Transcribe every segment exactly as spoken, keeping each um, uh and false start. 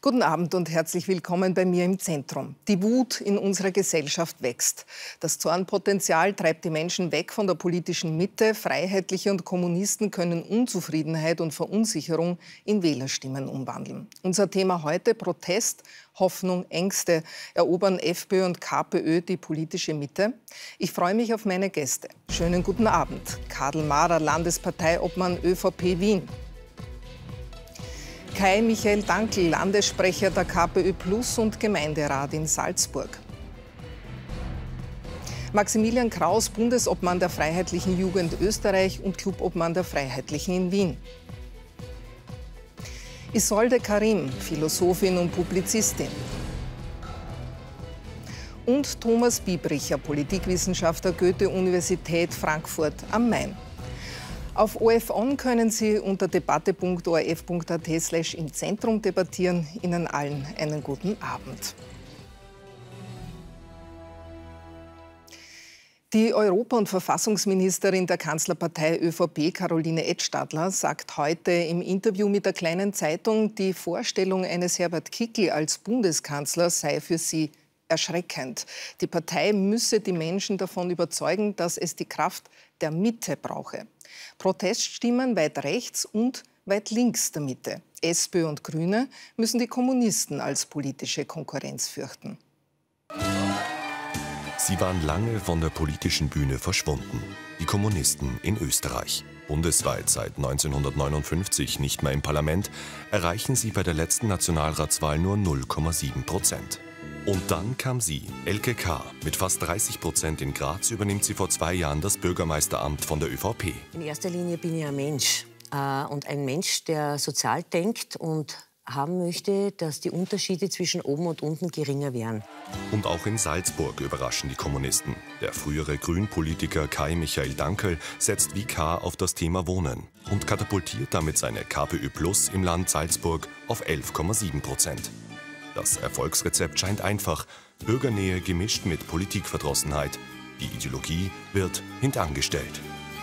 Guten Abend und herzlich willkommen bei mir im Zentrum. Die Wut in unserer Gesellschaft wächst. Das Zornpotenzial treibt die Menschen weg von der politischen Mitte. Freiheitliche und Kommunisten können Unzufriedenheit und Verunsicherung in Wählerstimmen umwandeln. Unser Thema heute: Protest, Hoffnung, Ängste. Erobern FPÖ und KPÖ die politische Mitte? Ich freue mich auf meine Gäste. Schönen guten Abend. Kadl Maarer, Landesparteiobmann ÖVP Wien. Kai Michael Dankl, Landessprecher der KPÖ Plus und Gemeinderat in Salzburg. Maximilian Kraus, Bundesobmann der Freiheitlichen Jugend Österreich und Clubobmann der Freiheitlichen in Wien. Isolde Karim, Philosophin und Publizistin. Und Thomas Biebricher, Politikwissenschaftler, Goethe-Universität Frankfurt am Main. Auf O F On können Sie unter debatte punkt o r f punkt a t slash im Zentrum debattieren. Ihnen allen einen guten Abend. Die Europa- und Verfassungsministerin der Kanzlerpartei ÖVP, Caroline Edstadler, sagt heute im Interview mit der Kleinen Zeitung, die Vorstellung eines Herbert Kickl als Bundeskanzler sei für sie erschreckend. Die Partei müsse die Menschen davon überzeugen, dass es die Kraft der Mitte brauche. Proteststimmen weit rechts und weit links der Mitte, SPÖ und Grüne, müssen die Kommunisten als politische Konkurrenz fürchten. Sie waren lange von der politischen Bühne verschwunden. Die Kommunisten in Österreich. Bundesweit seit neunzehnhundertneunundfünfzig nicht mehr im Parlament, erreichen sie bei der letzten Nationalratswahl nur null Komma sieben Prozent. Und dann kam sie, Elke K. Mit fast dreißig Prozent in Graz übernimmt sie vor zwei Jahren das Bürgermeisteramt von der ÖVP. In erster Linie bin ich ein Mensch. Äh, und ein Mensch, der sozial denkt und haben möchte, dass die Unterschiede zwischen oben und unten geringer wären. Und auch in Salzburg überraschen die Kommunisten. Der frühere Grünpolitiker Kai Michael Dankl setzt wie K. auf das Thema Wohnen und katapultiert damit seine KPÖ Plus im Land Salzburg auf elf Komma sieben Prozent. Das Erfolgsrezept scheint einfach: Bürgernähe gemischt mit Politikverdrossenheit. Die Ideologie wird hintangestellt.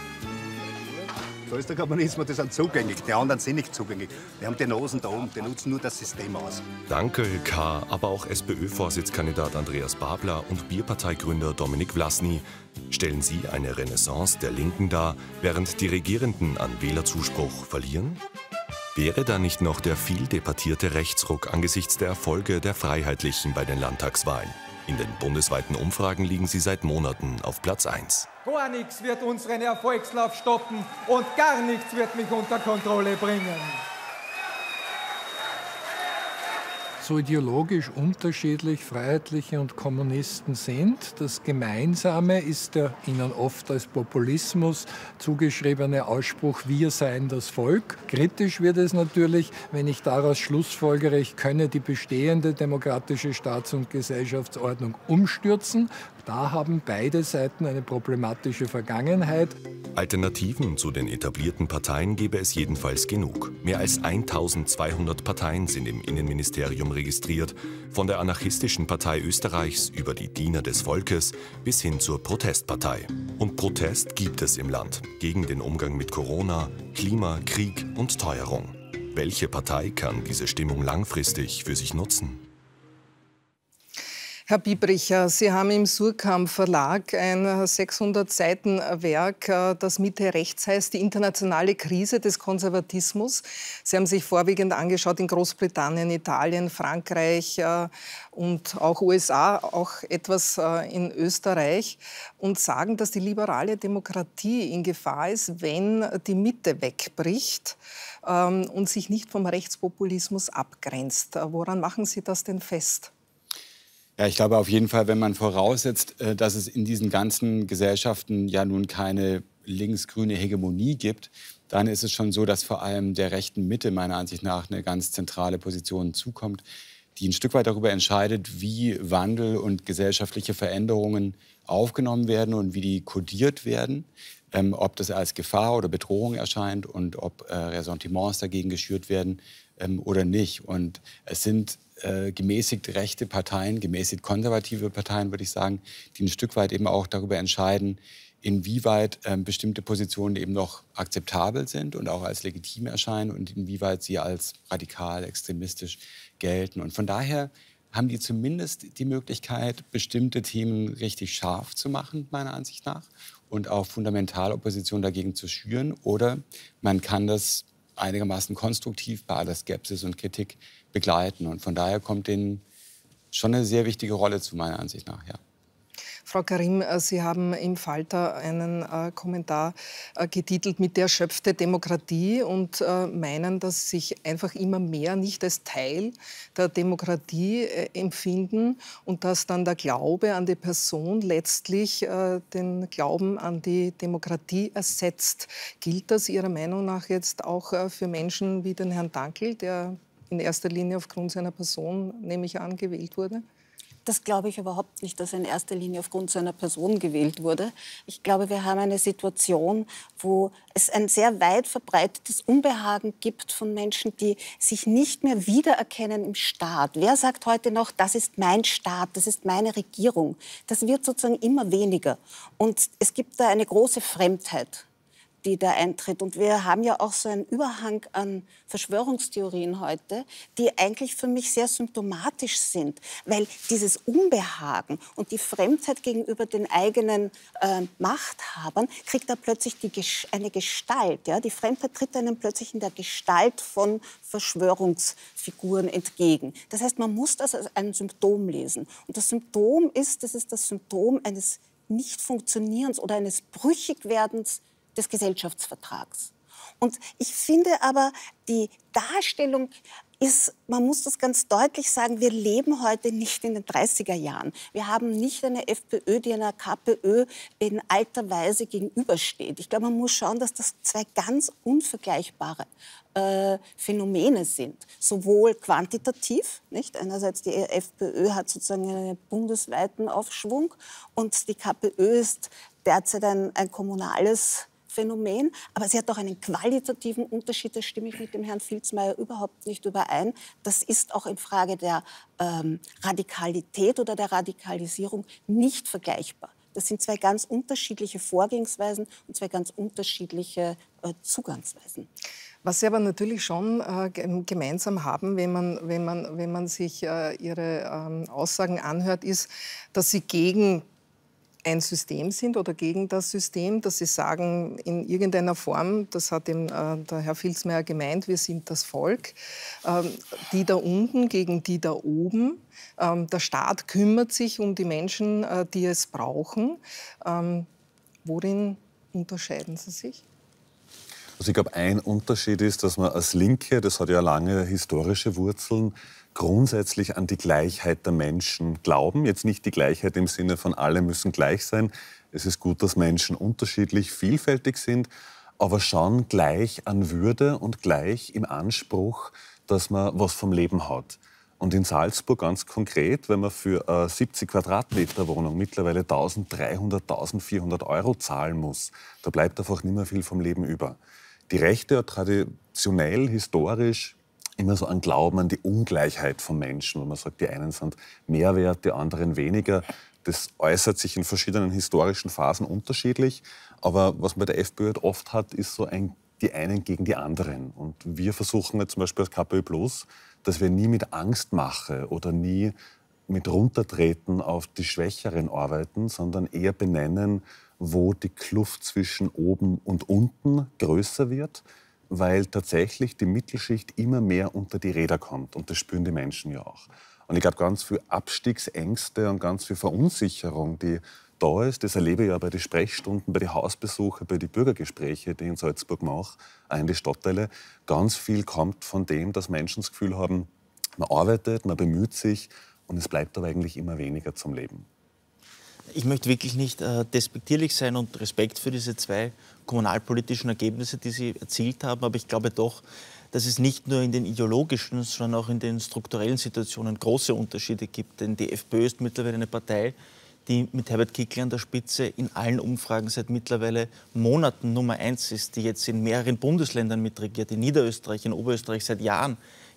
So ist der Kommunismus, die sind zugänglich, die anderen sind nicht zugänglich. Wir haben die Nasen da oben, die nutzen nur das System aus. Dankl, K., aber auch SPÖ-Vorsitzkandidat Andreas Babler und Bierparteigründer Dominik Vlasny stellen sie eine Renaissance der Linken dar, während die Regierenden an Wählerzuspruch verlieren? Wäre da nicht noch der viel debattierte Rechtsruck angesichts der Erfolge der Freiheitlichen bei den Landtagswahlen? In den bundesweiten Umfragen liegen sie seit Monaten auf Platz eins. Gar nichts wird unseren Erfolgslauf stoppen und gar nichts wird mich unter Kontrolle bringen. So ideologisch unterschiedlich Freiheitliche und Kommunisten sind. Das Gemeinsame ist der ihnen oft als Populismus zugeschriebene Ausspruch, wir seien das Volk. Kritisch wird es natürlich, wenn ich daraus schlussfolgere, ich könne die bestehende demokratische Staats- und Gesellschaftsordnung umstürzen. Da haben beide Seiten eine problematische Vergangenheit. Alternativen zu den etablierten Parteien gäbe es jedenfalls genug. Mehr als eintausendzweihundert Parteien sind im Innenministerium registriert, von der anarchistischen Partei Österreichs über die Diener des Volkes bis hin zur Protestpartei. Und Protest gibt es im Land gegen den Umgang mit Corona, Klima, Krieg und Teuerung. Welche Partei kann diese Stimmung langfristig für sich nutzen? Herr Biebricher, Sie haben im Surkamp Verlag ein sechshundert Seiten Werk, das Mitte rechts heißt, die internationale Krise des Konservatismus. Sie haben sich vorwiegend angeschaut in Großbritannien, Italien, Frankreich und auch U S A, auch etwas in Österreich, und sagen, dass die liberale Demokratie in Gefahr ist, wenn die Mitte wegbricht und sich nicht vom Rechtspopulismus abgrenzt. Woran machen Sie das denn fest? Ja, ich glaube auf jeden Fall, wenn man voraussetzt, dass es in diesen ganzen Gesellschaften ja nun keine links-grüne Hegemonie gibt, dann ist es schon so, dass vor allem der rechten Mitte meiner Ansicht nach eine ganz zentrale Position zukommt, die ein Stück weit darüber entscheidet, wie Wandel und gesellschaftliche Veränderungen aufgenommen werden und wie die kodiert werden, ähm, ob das als Gefahr oder Bedrohung erscheint und ob äh, Ressentiments dagegen geschürt werden ähm, oder nicht. Und es sind äh, gemäßigt rechte Parteien, gemäßigt konservative Parteien, würde ich sagen, die ein Stück weit eben auch darüber entscheiden, inwieweit ähm, bestimmte Positionen eben noch akzeptabel sind und auch als legitim erscheinen und inwieweit sie als radikal, extremistisch gelten. Und von daher haben die zumindest die Möglichkeit, bestimmte Themen richtig scharf zu machen, meiner Ansicht nach, und auch Fundamentalopposition dagegen zu schüren. Oder man kann das einigermaßen konstruktiv bei aller Skepsis und Kritik begleiten. Und von daher kommt denen schon eine sehr wichtige Rolle zu, meiner Ansicht nach, ja. Frau Karim, Sie haben im Falter einen äh, Kommentar äh, getitelt mit der erschöpfte Demokratie und äh, meinen, dass sich einfach immer mehr nicht als Teil der Demokratie äh, empfinden und dass dann der Glaube an die Person letztlich äh, den Glauben an die Demokratie ersetzt. Gilt das Ihrer Meinung nach jetzt auch äh, für Menschen wie den Herrn Dankl, der in erster Linie aufgrund seiner Person, nehme ich an, gewählt wurde? Das glaube ich überhaupt nicht, dass er in erster Linie aufgrund seiner Person gewählt wurde. Ich glaube, wir haben eine Situation, wo es ein sehr weit verbreitetes Unbehagen gibt von Menschen, die sich nicht mehr wiedererkennen im Staat. Wer sagt heute noch, das ist mein Staat, das ist meine Regierung? Das wird sozusagen immer weniger. Und es gibt da eine große Fremdheit, die da eintritt. Und wir haben ja auch so einen Überhang an Verschwörungstheorien heute, die eigentlich für mich sehr symptomatisch sind, weil dieses Unbehagen und die Fremdheit gegenüber den eigenen äh, Machthabern kriegt da plötzlich die, eine Gestalt. Ja? Die Fremdheit tritt einem plötzlich in der Gestalt von Verschwörungsfiguren entgegen. Das heißt, man muss das als ein Symptom lesen. Und das Symptom ist, das ist das Symptom eines Nicht-Funktionierens oder eines Brüchigwerdens des Gesellschaftsvertrags. Und ich finde aber, die Darstellung ist, man muss das ganz deutlich sagen, wir leben heute nicht in den dreißiger Jahren. Wir haben nicht eine FPÖ, die einer KPÖ in alter Weise gegenübersteht. Ich glaube, man muss schauen, dass das zwei ganz unvergleichbare äh, Phänomene sind. Sowohl quantitativ, nicht? Einerseits die FPÖ hat sozusagen einen bundesweiten Aufschwung und die KPÖ ist derzeit ein, ein kommunales Phänomen, aber sie hat auch einen qualitativen Unterschied, da stimme ich mit dem Herrn Filzmeier überhaupt nicht überein. Das ist auch in Frage der ähm, Radikalität oder der Radikalisierung nicht vergleichbar. Das sind zwei ganz unterschiedliche Vorgehensweisen und zwei ganz unterschiedliche äh, Zugangsweisen. Was Sie aber natürlich schon äh, gemeinsam haben, wenn man, wenn man, wenn man sich äh, Ihre ähm, Aussagen anhört, ist, dass Sie gegen ein System sind oder gegen das System, dass Sie sagen, in irgendeiner Form, das hat eben äh, der Herr Filzmeier gemeint, wir sind das Volk, ähm, die da unten gegen die da oben. Ähm, der Staat kümmert sich um die Menschen, äh, die es brauchen. Ähm, worin unterscheiden Sie sich? Also ich glaube, ein Unterschied ist, dass man als Linke, das hat ja lange historische Wurzeln, grundsätzlich an die Gleichheit der Menschen glauben. Jetzt nicht die Gleichheit im Sinne von alle müssen gleich sein. Es ist gut, dass Menschen unterschiedlich, vielfältig sind, aber schon gleich an Würde und gleich im Anspruch, dass man was vom Leben hat. Und in Salzburg ganz konkret, wenn man für eine siebzig Quadratmeter Wohnung mittlerweile eintausenddreihundert, eintausendvierhundert Euro zahlen muss, da bleibt einfach nicht mehr viel vom Leben über. Die Rechte hat traditionell, historisch immer so einen Glauben an die Ungleichheit von Menschen, wo man sagt, die einen sind mehr wert, die anderen weniger. Das äußert sich in verschiedenen historischen Phasen unterschiedlich. Aber was man bei der FPÖ oft hat, ist so ein, die einen gegen die anderen. Und wir versuchen jetzt zum Beispiel als KPÖ Plus, dass wir nie mit Angstmache oder nie mit Runtertreten auf die Schwächeren arbeiten, sondern eher benennen, wo die Kluft zwischen oben und unten größer wird, weil tatsächlich die Mittelschicht immer mehr unter die Räder kommt. Und das spüren die Menschen ja auch. Und ich glaube, ganz viel Abstiegsängste und ganz viel Verunsicherung, die da ist, das erlebe ich ja bei den Sprechstunden, bei den Hausbesuchen, bei den Bürgergesprächen, die ich in Salzburg mache, auch in die Stadtteile. Ganz viel kommt von dem, dass Menschen das Gefühl haben, man arbeitet, man bemüht sich und es bleibt aber eigentlich immer weniger zum Leben. Ich möchte wirklich nicht äh, despektierlich sein und Respekt für diese zwei kommunalpolitischen Ergebnisse, die Sie erzielt haben. Aber ich glaube doch, dass es nicht nur in den ideologischen, sondern auch in den strukturellen Situationen große Unterschiede gibt. Denn die FPÖ ist mittlerweile eine Partei, die mit Herbert Kickl an der Spitze in allen Umfragen seit mittlerweile Monaten Nummer eins ist, die jetzt in mehreren Bundesländern mitregiert, in Niederösterreich, in Oberösterreich seit Jahren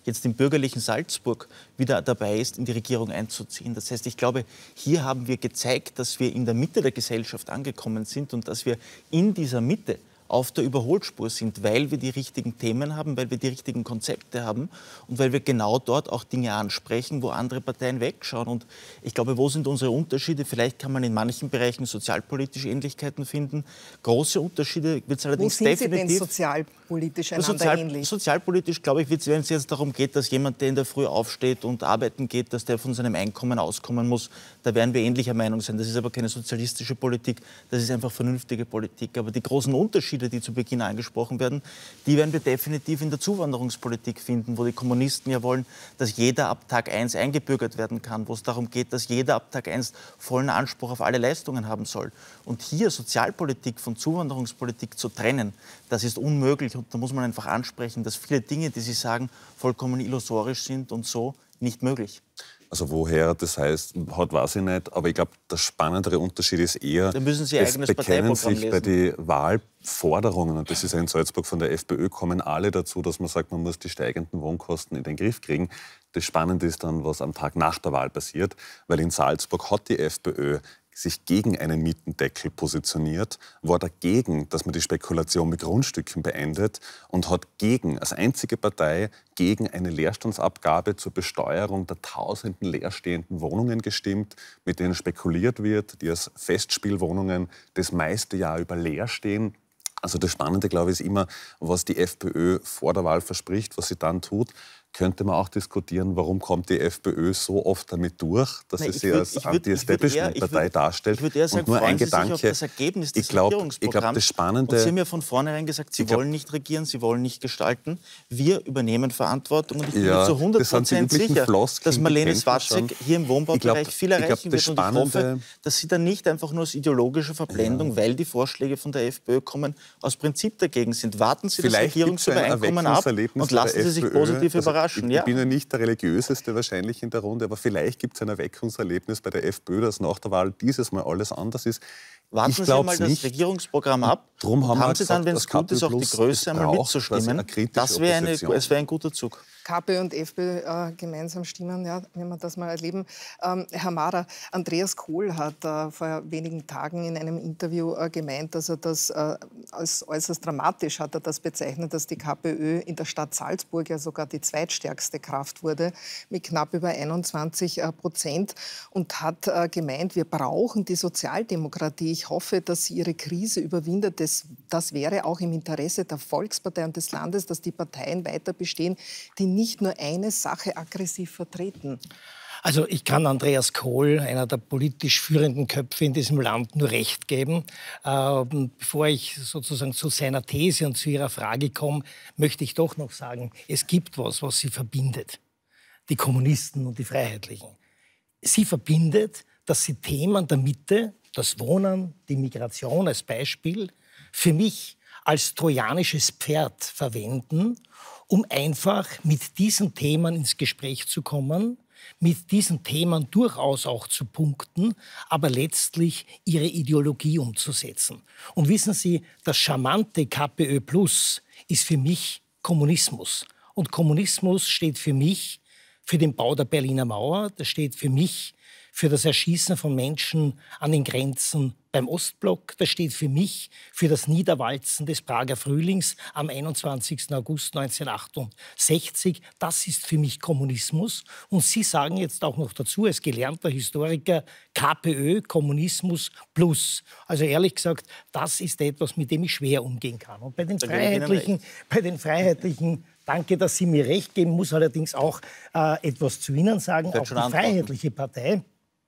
jetzt im bürgerlichen Salzburg wieder dabei ist, in die Regierung einzuziehen. Das heißt, ich glaube, hier haben wir gezeigt, dass wir in der Mitte der Gesellschaft angekommen sind und dass wir in dieser Mitte auf der Überholspur sind, weil wir die richtigen Themen haben, weil wir die richtigen Konzepte haben und weil wir genau dort auch Dinge ansprechen, wo andere Parteien wegschauen. Und ich glaube, wo sind unsere Unterschiede? Vielleicht kann man in manchen Bereichen sozialpolitische Ähnlichkeiten finden. Große Unterschiede wird es allerdings definitiv... Wo sind definitiv, Sie denn sozialpolitisch einander Sozial, ähnlich? Sozialpolitisch, glaube ich, wenn es jetzt darum geht, dass jemand, der in der Früh aufsteht und arbeiten geht, dass der von seinem Einkommen auskommen muss, da werden wir ähnlicher Meinung sein. Das ist aber keine sozialistische Politik, das ist einfach vernünftige Politik. Aber die großen Unterschiede, die zu Beginn angesprochen werden, die werden wir definitiv in der Zuwanderungspolitik finden, wo die Kommunisten ja wollen, dass jeder ab Tag eins eingebürgert werden kann, wo es darum geht, dass jeder ab Tag eins vollen Anspruch auf alle Leistungen haben soll. Und hier Sozialpolitik von Zuwanderungspolitik zu trennen, das ist unmöglich. Und da muss man einfach ansprechen, dass viele Dinge, die Sie sagen, vollkommen illusorisch sind und so nicht möglich. Also woher das heißt, hat, weiß ich nicht. Aber ich glaube, der spannendere Unterschied ist eher, da müssen Sie Ihr eigenes es bekennen sich lesen. bei den Wahlforderungen, und das ist ja in Salzburg von der FPÖ, kommen alle dazu, dass man sagt, man muss die steigenden Wohnkosten in den Griff kriegen. Das Spannende ist dann, was am Tag nach der Wahl passiert, weil in Salzburg hat die FPÖ sich gegen einen Mietendeckel positioniert, war dagegen, dass man die Spekulation mit Grundstücken beendet und hat gegen, als einzige Partei, gegen eine Leerstandsabgabe zur Besteuerung der tausenden leerstehenden Wohnungen gestimmt, mit denen spekuliert wird, die als Festspielwohnungen das meiste Jahr über leer stehen. Also das Spannende, glaube ich, ist immer, was die FPÖ vor der Wahl verspricht, was sie dann tut. Könnte man auch diskutieren, warum kommt die FPÖ so oft damit durch, dass Nein, sie sich würd, als Anti-Establishment-Partei darstellt. Ich würde eher sagen, und nur ein freuen Sie sich Gedanke, auf das Ergebnis des ich glaube, Regierungsprogramms. glaub, das Spannende, und Sie haben ja von vornherein gesagt, Sie glaub, wollen nicht regieren, Sie wollen nicht gestalten. Wir übernehmen Verantwortung und ich bin ja, mir zu hundert Prozent sicher, Floskeln, dass Marlene Swarzek hier im Wohnbaubereich glaub, viel erreichen glaub, wird. Und ich hoffe, dass sie dann nicht einfach nur aus ideologischer Verblendung, ja. weil die Vorschläge von der FPÖ kommen, aus Prinzip dagegen sind. Warten Sie Vielleicht das Regierungsübereinkommen ab und lassen Sie sich positiv also überraschen. Ich, ja. ich bin ja nicht der religiöseste wahrscheinlich in der Runde, aber vielleicht gibt es ein Erweckungserlebnis bei der FPÖ, dass nach der Wahl dieses Mal alles anders ist. Warten ich Sie mal das nicht. Regierungsprogramm ab. Drum haben, haben wir Sie gesagt, dann, wenn es gut ist, auch die Größe einmal braucht, mitzustimmen. Das wäre eine, es wäre ein guter Zug. KPÖ und FPÖ äh, gemeinsam stimmen, ja, wenn wir das mal erleben. Ähm, Herr Maurer, Andreas Kohl hat äh, vor wenigen Tagen in einem Interview äh, gemeint, dass er das äh, als äußerst dramatisch hat er das bezeichnet, dass die KPÖ in der Stadt Salzburg ja sogar die zweitstärkste Kraft wurde mit knapp über einundzwanzig Prozent und hat äh, gemeint, wir brauchen die Sozialdemokratie. Ich hoffe, dass sie ihre Krise überwindet. Das, das wäre auch im Interesse der Volkspartei und des Landes, dass die Parteien weiter bestehen, die nicht nur eine Sache aggressiv vertreten. Also ich kann Andreas Kohl, einer der politisch führenden Köpfe in diesem Land, nur recht geben. Ähm, bevor ich sozusagen zu seiner These und zu Ihrer Frage komme, möchte ich doch noch sagen, es gibt was, was sie verbindet. Die Kommunisten und die Freiheitlichen. Sie verbindet, dass sie Themen der Mitte, das Wohnen, die Migration als Beispiel, für mich als trojanisches Pferd verwenden, um einfach mit diesen Themen ins Gespräch zu kommen, mit diesen Themen durchaus auch zu punkten, aber letztlich ihre Ideologie umzusetzen. Und wissen Sie, das charmante KPÖ Plus ist für mich Kommunismus. Und Kommunismus steht für mich für den Bau der Berliner Mauer, das steht für mich für das Erschießen von Menschen an den Grenzen beim Ostblock. Das steht für mich für das Niederwalzen des Prager Frühlings am einundzwanzigsten August neunzehnhundertachtundsechzig. Das ist für mich Kommunismus. Und Sie sagen jetzt auch noch dazu, als gelernter Historiker, KPÖ, Kommunismus plus. Also ehrlich gesagt, das ist etwas, mit dem ich schwer umgehen kann. Und bei den Freiheitlichen, bei den Freiheitlichen danke, dass Sie mir recht geben, muss allerdings auch äh, etwas zu Ihnen sagen. Auch die Freiheitliche Partei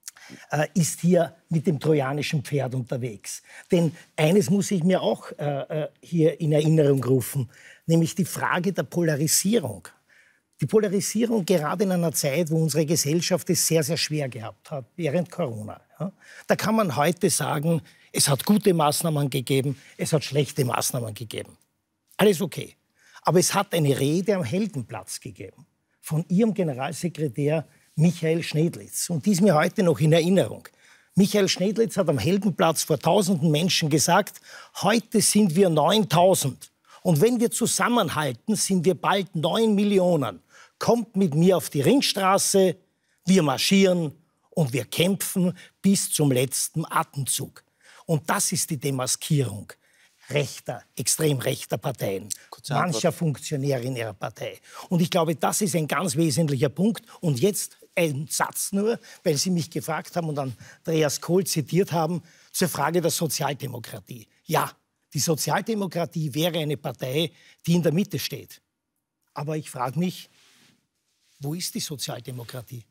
äh, ist hier mit dem trojanischen Pferd unterwegs. Denn eines muss ich mir auch äh, hier in Erinnerung rufen, nämlich die Frage der Polarisierung. Die Polarisierung gerade in einer Zeit, wo unsere Gesellschaft es sehr, sehr schwer gehabt hat, während Corona. Ja? Da kann man heute sagen, es hat gute Maßnahmen gegeben, es hat schlechte Maßnahmen gegeben. Alles okay. Aber es hat eine Rede am Heldenplatz gegeben von Ihrem Generalsekretär Michael Schnedlitz. Und die ist mir heute noch in Erinnerung. Michael Schnedlitz hat am Heldenplatz vor tausenden Menschen gesagt, heute sind wir neuntausend. Und wenn wir zusammenhalten, sind wir bald neun Millionen. Kommt mit mir auf die Ringstraße, wir marschieren und wir kämpfen bis zum letzten Atemzug. Und das ist die Demaskierung rechter, extrem rechter Parteien, mancher Funktionäre in ihrer Partei. Und ich glaube, das ist ein ganz wesentlicher Punkt. Und jetzt ein Satz nur, weil Sie mich gefragt haben und Andreas Kohl zitiert haben, zur Frage der Sozialdemokratie. Ja, die Sozialdemokratie wäre eine Partei, die in der Mitte steht. Aber ich frage mich, wo ist die Sozialdemokratie?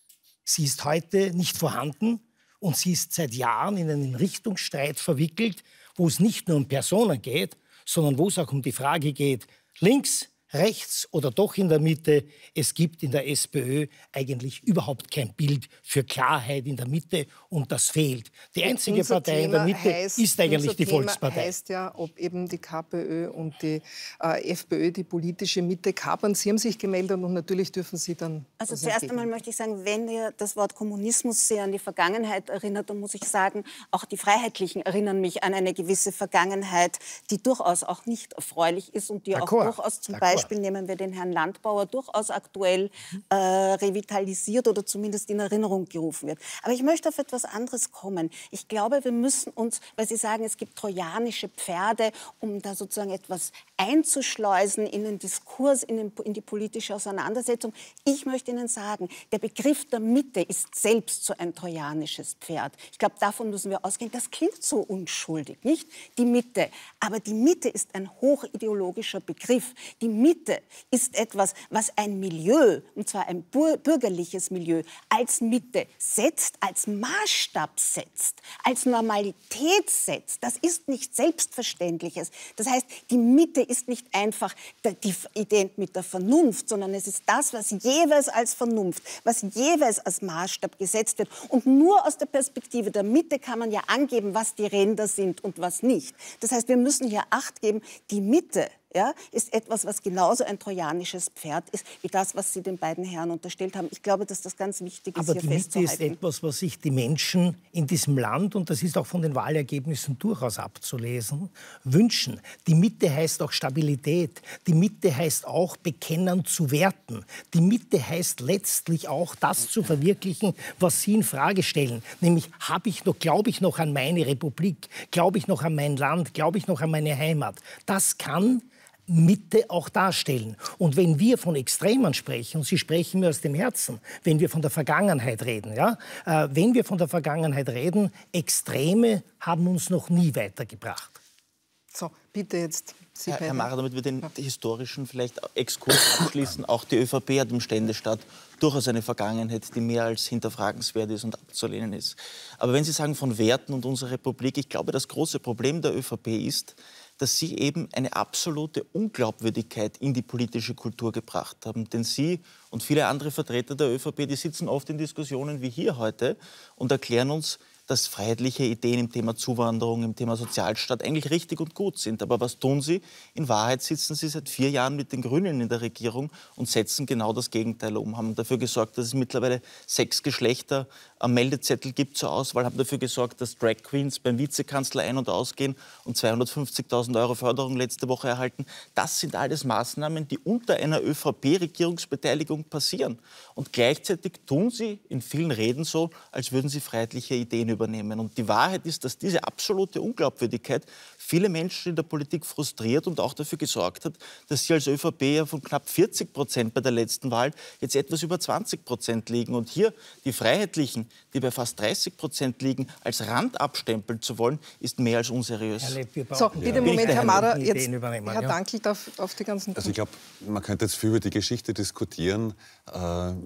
Sie ist heute nicht vorhanden und sie ist seit Jahren in einen Richtungsstreit verwickelt, wo es nicht nur um Personen geht, sondern wo es auch um die Frage geht, links, rechts oder doch in der Mitte. Es gibt in der SPÖ eigentlich überhaupt kein Bild für Klarheit in der Mitte und das fehlt. Die einzige unser Partei Thema in der Mitte heißt, ist eigentlich unser die Thema Volkspartei. Heißt ja, ob eben die KPÖ und die äh, FPÖ die politische Mitte kapern. Sie haben sich gemeldet und natürlich dürfen Sie dann... Also zuerst einmal möchte ich sagen, wenn ihr das Wort Kommunismus sehr an die Vergangenheit erinnert, dann muss ich sagen, auch die Freiheitlichen erinnern mich an eine gewisse Vergangenheit, die durchaus auch nicht erfreulich ist und die auch durchaus zum Beispiel, nehmen wir den Herrn Landbauer, durchaus aktuell äh, revitalisiert oder zumindest in Erinnerung gerufen wird. Aber ich möchte auf etwas anderes kommen. Ich glaube, wir müssen uns, weil Sie sagen, es gibt trojanische Pferde, um da sozusagen etwas einzuschleusen in den Diskurs, in, den, in die politische Auseinandersetzung. Ich möchte Ihnen sagen, der Begriff der Mitte ist selbst so ein trojanisches Pferd. Ich glaube, davon müssen wir ausgehen. Das klingt so unschuldig, nicht? Die Mitte. Aber die Mitte ist ein hochideologischer Begriff. Die Mitte ist etwas, was ein Milieu, und zwar ein bürgerliches Milieu, als Mitte setzt, als Maßstab setzt, als Normalität setzt. Das ist nicht Selbstverständliches. Das heißt, die Mitte ist nicht einfach die ident mit der Vernunft, sondern es ist das, was jeweils als Vernunft, was jeweils als Maßstab gesetzt wird. Und nur aus der Perspektive der Mitte kann man ja angeben, was die Ränder sind und was nicht. Das heißt, wir müssen hier Acht geben, die Mitte, ja, ist etwas, was genauso ein trojanisches Pferd ist, wie das, was Sie den beiden Herren unterstellt haben. Ich glaube, dass das ganz wichtig ist, Aber hier die Mitte festzuhalten. ist etwas, was sich die Menschen in diesem Land, und das ist auch von den Wahlergebnissen durchaus abzulesen, wünschen. Die Mitte heißt auch Stabilität. Die Mitte heißt auch Bekennen zu Werten. Die Mitte heißt letztlich auch, das zu verwirklichen, was Sie in Frage stellen. Nämlich, habe ich noch, glaube ich noch an meine Republik? Glaube ich noch an mein Land? Glaube ich noch an meine Heimat? Das kann Mitte auch darstellen. Und wenn wir von Extremen sprechen, und Sie sprechen mir aus dem Herzen, wenn wir von der Vergangenheit reden, ja, äh, wenn wir von der Vergangenheit reden, Extreme haben uns noch nie weitergebracht. So, bitte jetzt. Sie Herr, Herr Mara, damit wir den historischen vielleicht Exkurs abschließen, auch die ÖVP hat im Ständestaat durchaus eine Vergangenheit, die mehr als hinterfragenswert ist und abzulehnen ist. Aber wenn Sie sagen von Werten und unserer Republik, ich glaube, das große Problem der ÖVP ist, dass Sie eben eine absolute Unglaubwürdigkeit in die politische Kultur gebracht haben. Denn Sie und viele andere Vertreter der ÖVP, die sitzen oft in Diskussionen wie hier heute und erklären uns, dass freiheitliche Ideen im Thema Zuwanderung, im Thema Sozialstaat eigentlich richtig und gut sind. Aber was tun sie? In Wahrheit sitzen sie seit vier Jahren mit den Grünen in der Regierung und setzen genau das Gegenteil um. Haben dafür gesorgt, dass es mittlerweile sechs Geschlechter am Meldezettel gibt zur Auswahl, haben dafür gesorgt, dass Drag Queens beim Vizekanzler ein- und ausgehen und zweihundertfünfzigtausend Euro Förderung letzte Woche erhalten. Das sind alles Maßnahmen, die unter einer ÖVP-Regierungsbeteiligung passieren. Und gleichzeitig tun sie in vielen Reden so, als würden sie freiheitliche Ideen übernehmen. Und die Wahrheit ist, dass diese absolute Unglaubwürdigkeit viele Menschen in der Politik frustriert und auch dafür gesorgt hat, dass sie als ÖVP ja von knapp vierzig Prozent bei der letzten Wahl jetzt etwas über zwanzig Prozent liegen. Und hier die Freiheitlichen, die bei fast dreißig Prozent liegen, als Rand abstempeln zu wollen, ist mehr als unseriös. So, bitte, Moment, Herr Mara, jetzt Herr ja. Dankl darf auf die ganzen... Also ich glaube, man könnte jetzt viel über die Geschichte diskutieren. Äh,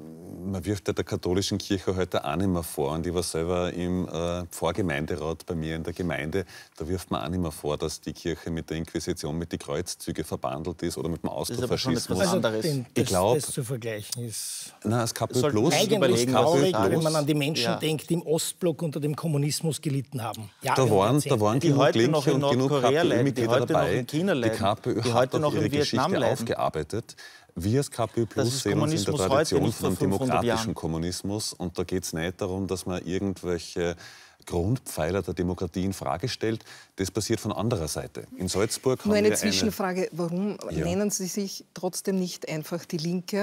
man wirft ja der katholischen Kirche heute auch nicht mehr vor. Und ich war selber im äh, Pfarrgemeinderat bei mir in der Gemeinde. Da wirft man auch nicht mehr vor, dass die Kirche mit der Inquisition, mit den Kreuzzügen verbandelt ist oder mit dem Austrofaschismus. Also den, ich glaube, das zu vergleichen ist... Nein, es KPÖ Plus... Eigentlich traurig, wenn man an die Menschen ja. denkt, die im Ostblock unter dem Kommunismus gelitten haben. Ja, da waren, da waren die genug heute Linke noch in und genug KPÖ-Mitglieder dabei. Die KPÖ die hat heute auch noch ihre in Geschichte Vietnam aufgearbeitet. Wir als KPÖ Plus sehen uns in der Tradition von einem demokratischen Kommunismus. Und da geht es nicht darum, dass man irgendwelche Grundpfeiler der Demokratie in Frage stellt. Das passiert von anderer Seite. In Salzburg haben Nur eine wir Zwischenfrage. Warum ja. nennen Sie sich trotzdem nicht einfach die Linke?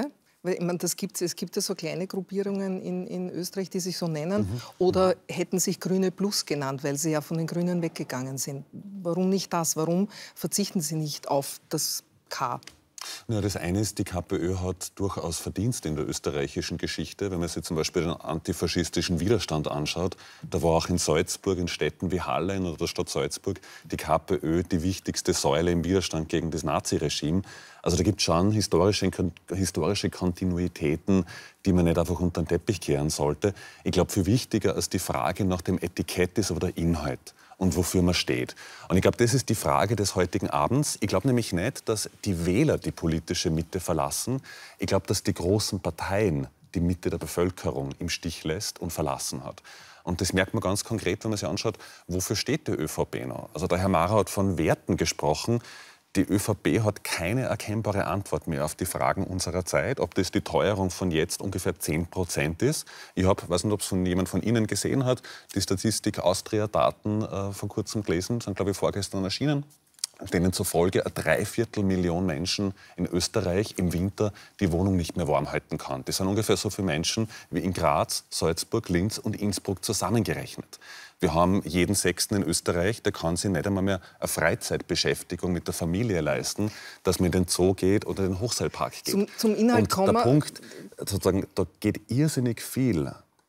Weil, ich meine, das gibt's, es gibt ja so kleine Gruppierungen in, in Österreich, die sich so nennen. Mhm. Oder hätten sich Grüne Plus genannt, weil sie ja von den Grünen weggegangen sind. Warum nicht das? Warum verzichten Sie nicht auf das K? Ja, das eine ist, die KPÖ hat durchaus Verdienste in der österreichischen Geschichte. Wenn man sich zum Beispiel den antifaschistischen Widerstand anschaut, da war auch in Salzburg, in Städten wie Halle oder der Stadt Salzburg, die KPÖ die wichtigste Säule im Widerstand gegen das Naziregime. Also da gibt es schon historische, historische Kontinuitäten, die man nicht einfach unter den Teppich kehren sollte. Ich glaube, viel wichtiger als die Frage nach dem Etikett ist aber der Inhalt und wofür man steht. Und ich glaube, das ist die Frage des heutigen Abends. Ich glaube nämlich nicht, dass die Wähler die politische Mitte verlassen. Ich glaube, dass die großen Parteien die Mitte der Bevölkerung im Stich lässt und verlassen hat. Und das merkt man ganz konkret, wenn man sich anschaut, wofür steht die ÖVP noch? Also der Herr Mara hat von Werten gesprochen. Die ÖVP hat keine erkennbare Antwort mehr auf die Fragen unserer Zeit, ob das die Teuerung von jetzt ungefähr zehn Prozent ist. Ich habe, weiß nicht, ob es von jemand von Ihnen gesehen hat, die Statistik Austria-Daten äh, vor kurzem gelesen, sind, glaube ich, vorgestern erschienen, denen zufolge eine Dreiviertelmillion Menschen in Österreich im Winter die Wohnung nicht mehr warm halten kann. Das sind ungefähr so viele Menschen wie in Graz, Salzburg, Linz und Innsbruck zusammengerechnet. Wir haben jeden Sechsten in Österreich, der kann sich nicht einmal mehr eine Freizeitbeschäftigung mit der Familie leisten, dass man in den Zoo geht oder in den Hochseilpark geht. Zum, zum Inhalt und kommen. Der Punkt, sozusagen, da geht irrsinnig viel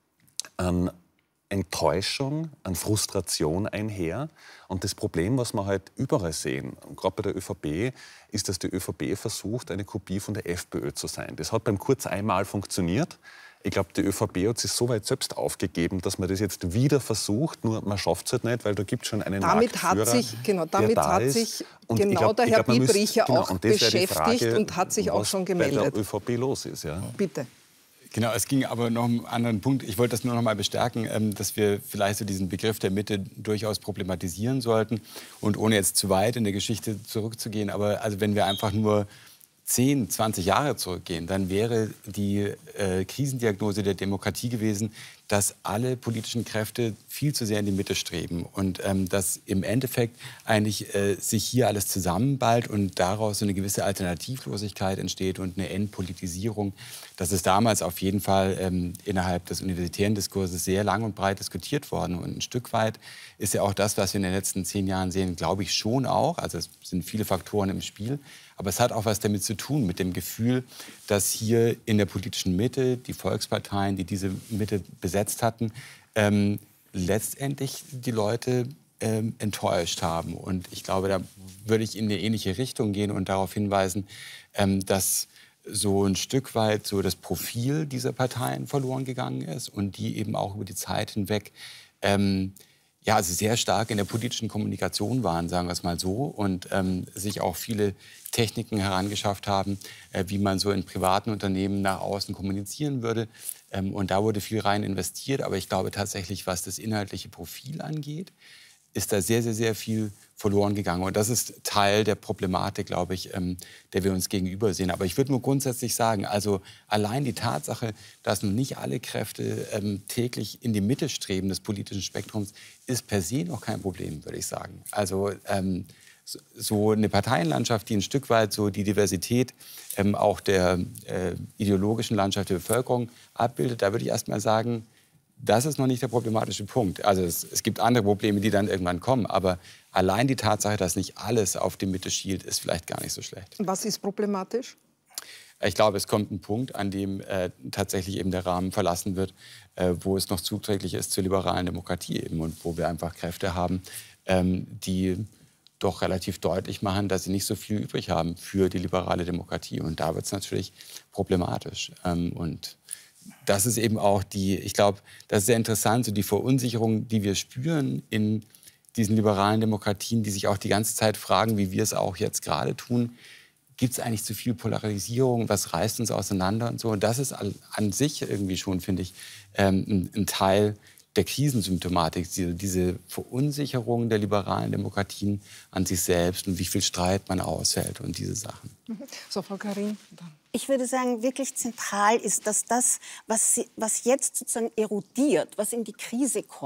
an Enttäuschung, an Frustration einher. Und das Problem, was wir halt überall sehen, gerade bei der ÖVP, ist, dass die ÖVP versucht, eine Kopie von der FPÖ zu sein. Das hat beim Kurz einmal funktioniert. Ich glaube, die ÖVP hat sich so weit selbst aufgegeben, dass man das jetzt wieder versucht, nur man schafft es halt nicht, weil da gibt es schon einen damit Marktführer, hat sich, genau, damit da hat ist. sich Und genau glaub, der Herr glaub, Biebrich ja genau, auch und das beschäftigt Frage, und hat sich auch schon gemeldet. Was bei der ÖVP los ist, ja. Bitte. Genau, es ging aber noch um einen anderen Punkt. Ich wollte das nur noch mal bestärken, dass wir vielleicht so diesen Begriff der Mitte durchaus problematisieren sollten. Und ohne jetzt zu weit in der Geschichte zurückzugehen, aber also wenn wir einfach nur zehn, zwanzig Jahre zurückgehen, dann wäre die äh, Krisendiagnose der Demokratie gewesen, dass alle politischen Kräfte viel zu sehr in die Mitte streben und ähm, dass im Endeffekt eigentlich äh, sich hier alles zusammenballt und daraus so eine gewisse Alternativlosigkeit entsteht und eine Entpolitisierung. Das ist damals auf jeden Fall ähm, innerhalb des universitären Diskurses sehr lang und breit diskutiert worden. Und ein Stück weit ist ja auch das, was wir in den letzten zehn Jahren sehen, glaube ich schon auch. Also es sind viele Faktoren im Spiel. Aber es hat auch was damit zu tun, mit dem Gefühl, dass hier in der politischen Mitte die Volksparteien, die diese Mitte besetzt hatten, ähm, letztendlich die Leute ähm, enttäuscht haben. Und ich glaube, da würde ich in eine ähnliche Richtung gehen und darauf hinweisen, ähm, dass so ein Stück weit so das Profil dieser Parteien verloren gegangen ist und die eben auch über die Zeit hinweg ähm, ja, also sehr stark in der politischen Kommunikation waren, sagen wir es mal so, und ähm, sich auch viele Techniken herangeschafft haben, äh, wie man so in privaten Unternehmen nach außen kommunizieren würde. Ähm, und da wurde viel rein investiert. Aber ich glaube tatsächlich, was das inhaltliche Profil angeht, ist da sehr, sehr, sehr viel verloren gegangen. Und das ist Teil der Problematik, glaube ich, ähm, der wir uns gegenüber sehen. Aber ich würde nur grundsätzlich sagen, also allein die Tatsache, dass nun nicht alle Kräfte ähm, täglich in die Mitte streben des politischen Spektrums, ist per se noch kein Problem, würde ich sagen. Also ähm, so, so eine Parteienlandschaft, die ein Stück weit so die Diversität ähm, auch der äh, ideologischen Landschaft der Bevölkerung abbildet, da würde ich erst mal sagen, das ist noch nicht der problematische Punkt. Also es, es gibt andere Probleme, die dann irgendwann kommen. Aber allein die Tatsache, dass nicht alles auf die Mitte schielt, ist vielleicht gar nicht so schlecht. Was ist problematisch? Ich glaube, es kommt ein Punkt, an dem äh, tatsächlich eben der Rahmen verlassen wird, äh, wo es noch zuträglich ist zur liberalen Demokratie eben und wo wir einfach Kräfte haben, ähm, die doch relativ deutlich machen, dass sie nicht so viel übrig haben für die liberale Demokratie. Und da wird es natürlich problematisch. Ähm, und das ist eben auch die, ich glaube, das ist sehr interessant, so die Verunsicherung, die wir spüren in diesen liberalen Demokratien, die sich auch die ganze Zeit fragen, wie wir es auch jetzt gerade tun, gibt es eigentlich zu viel Polarisierung, was reißt uns auseinander und so. Und das ist an sich irgendwie schon, finde ich, ähm, ein, ein Teil der Krisensymptomatik, diese, diese Verunsicherung der liberalen Demokratien an sich selbst und wie viel Streit man aushält und diese Sachen. So, Frau Karin. Ich würde sagen, wirklich zentral ist, dass das, was, sie, was jetzt sozusagen erodiert, was in die Krise kommt,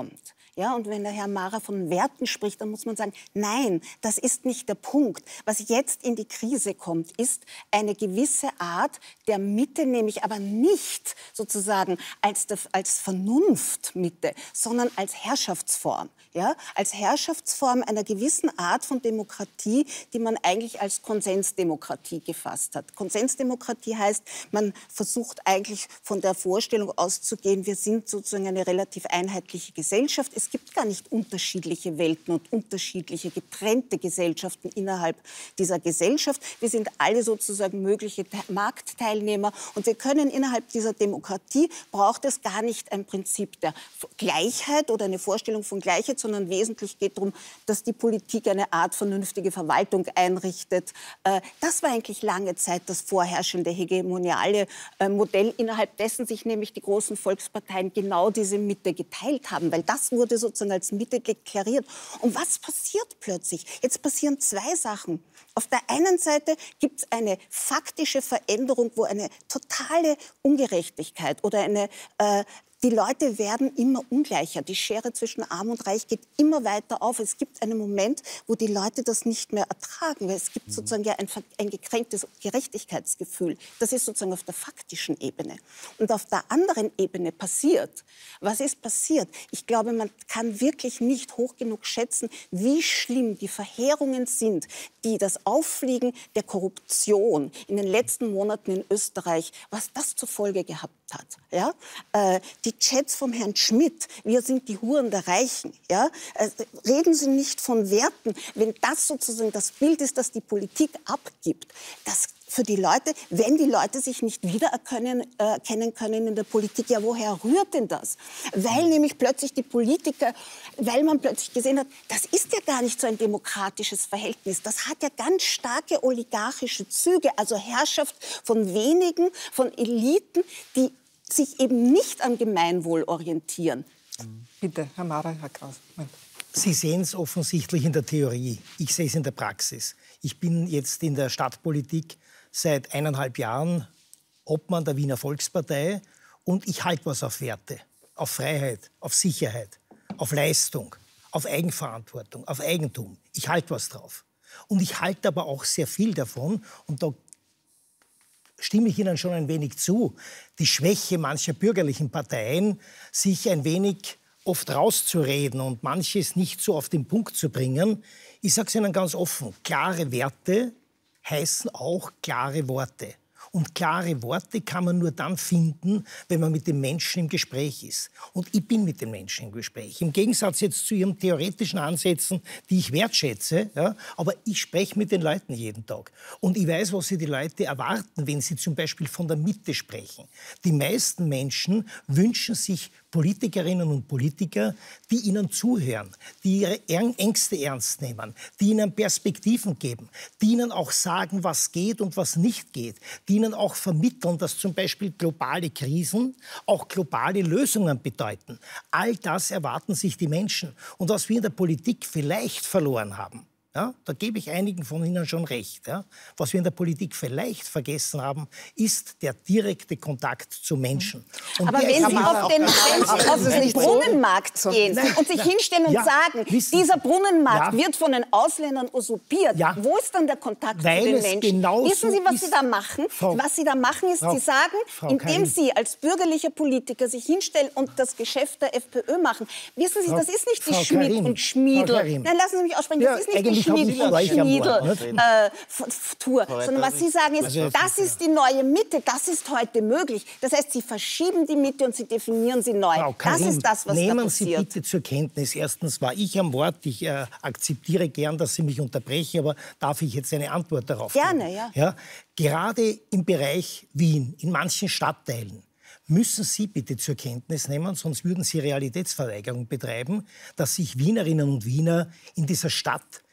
Ja, und wenn der Herr Mara von Werten spricht, dann muss man sagen, nein, das ist nicht der Punkt. Was jetzt in die Krise kommt, ist eine gewisse Art der Mitte, nämlich aber nicht sozusagen als, der, als Vernunftmitte, sondern als Herrschaftsform. Ja, als Herrschaftsform einer gewissen Art von Demokratie, die man eigentlich als Konsensdemokratie gefasst hat. Konsensdemokratie heißt, man versucht eigentlich von der Vorstellung auszugehen, wir sind sozusagen eine relativ einheitliche Gesellschaft. Es gibt gar nicht unterschiedliche Welten und unterschiedliche getrennte Gesellschaften innerhalb dieser Gesellschaft. Wir sind alle sozusagen mögliche Marktteilnehmer und wir können innerhalb dieser Demokratie, braucht es gar nicht ein Prinzip der Gleichheit oder eine Vorstellung von Gleichheit, sondern wesentlich geht darum, dass die Politik eine Art vernünftige Verwaltung einrichtet. Das war eigentlich lange Zeit das vorherrschende hegemoniale Modell, innerhalb dessen sich nämlich die großen Volksparteien genau diese Mitte geteilt haben, weil das wurde sozusagen als Mitte deklariert. Und was passiert plötzlich? Jetzt passieren zwei Sachen. Auf der einen Seite gibt es eine faktische Veränderung, wo eine totale Ungerechtigkeit oder eine äh, Die Leute werden immer ungleicher. Die Schere zwischen Arm und Reich geht immer weiter auf. Es gibt einen Moment, wo die Leute das nicht mehr ertragen. Weil es gibt sozusagen ja ein, ein gekränktes Gerechtigkeitsgefühl. Das ist sozusagen auf der faktischen Ebene. Und auf der anderen Ebene passiert. Was ist passiert? Ich glaube, man kann wirklich nicht hoch genug schätzen, wie schlimm die Verheerungen sind, die das Auffliegen der Korruption in den letzten Monaten in Österreich, was das zur Folge gehabt hat. Ja? Äh, die Chats vom Herrn Schmidt, wir sind die Huren der Reichen. Ja? Äh, reden Sie nicht von Werten, wenn das sozusagen das Bild ist, das die Politik abgibt. Das für die Leute, wenn die Leute sich nicht wiedererkennen äh, kennen können in der Politik, ja, woher rührt denn das? Weil nämlich plötzlich die Politiker, weil man plötzlich gesehen hat, das ist ja gar nicht so ein demokratisches Verhältnis. Das hat ja ganz starke oligarchische Züge, also Herrschaft von wenigen, von Eliten, die sich eben nicht am Gemeinwohl orientieren. Bitte, Herr Mara, Herr Kraus. Sie sehen es offensichtlich in der Theorie. Ich sehe es in der Praxis. Ich bin jetzt in der Stadtpolitik seit eineinhalb Jahren Obmann der Wiener Volkspartei und ich halte was auf Werte, auf Freiheit, auf Sicherheit, auf Leistung, auf Eigenverantwortung, auf Eigentum. Ich halte was drauf. Und ich halte aber auch sehr viel davon, und da stimme ich Ihnen schon ein wenig zu, die Schwäche mancher bürgerlichen Parteien, sich ein wenig oft rauszureden und manches nicht so auf den Punkt zu bringen. Ich sage es Ihnen ganz offen, klare Werte heißen auch klare Worte. Und klare Worte kann man nur dann finden, wenn man mit den Menschen im Gespräch ist. Und ich bin mit den Menschen im Gespräch. Im Gegensatz jetzt zu Ihren theoretischen Ansätzen, die ich wertschätze, ja, aber ich spreche mit den Leuten jeden Tag. Und ich weiß, was sie die Leute erwarten, wenn sie zum Beispiel von der Mitte sprechen. Die meisten Menschen wünschen sich Politikerinnen und Politiker, die ihnen zuhören, die ihre Ängste ernst nehmen, die ihnen Perspektiven geben, die ihnen auch sagen, was geht und was nicht geht, die ihnen auch vermitteln, dass zum Beispiel globale Krisen auch globale Lösungen bedeuten. All das erwarten sich die Menschen. Und was wir in der Politik vielleicht verloren haben, ja, da gebe ich einigen von Ihnen schon recht. Ja. Was wir in der Politik vielleicht vergessen haben, ist der direkte Kontakt zu Menschen. Und aber wenn Sie auf den, auf den Brunnenmarkt so gehen nein, und sich nein, hinstellen und ja, sagen, dieser Brunnenmarkt ja, wird von den Ausländern usurpiert, ja, wo ist dann der Kontakt zu den Menschen? Wissen Sie, was Sie da machen? Frau, was Sie da machen, ist, Frau, Sie sagen, Frau indem Karin, Sie als bürgerlicher Politiker sich hinstellen und das Geschäft der FPÖ machen, wissen Sie, Frau, das ist nicht die Frau Schmidt Karin, und Schmiedl. Nein, lassen Sie mich aussprechen, das ja, ist nicht die Schmied und Schmiedl-Tour, äh, sondern was Sie sagen ist, also, das ist die neue Mitte, das ist heute möglich. Das heißt, Sie verschieben die Mitte und Sie definieren sie neu. Frau Karin, das ist das, was nehmen da passiert. Sie bitte zur Kenntnis, erstens war ich am Wort, ich äh, akzeptiere gern, dass Sie mich unterbrechen, aber darf ich jetzt eine Antwort darauf geben? Gerne, ja. ja. Gerade im Bereich Wien, in manchen Stadtteilen, müssen Sie bitte zur Kenntnis nehmen, sonst würden Sie Realitätsverweigerung betreiben, dass sich Wienerinnen und Wiener in dieser Stadt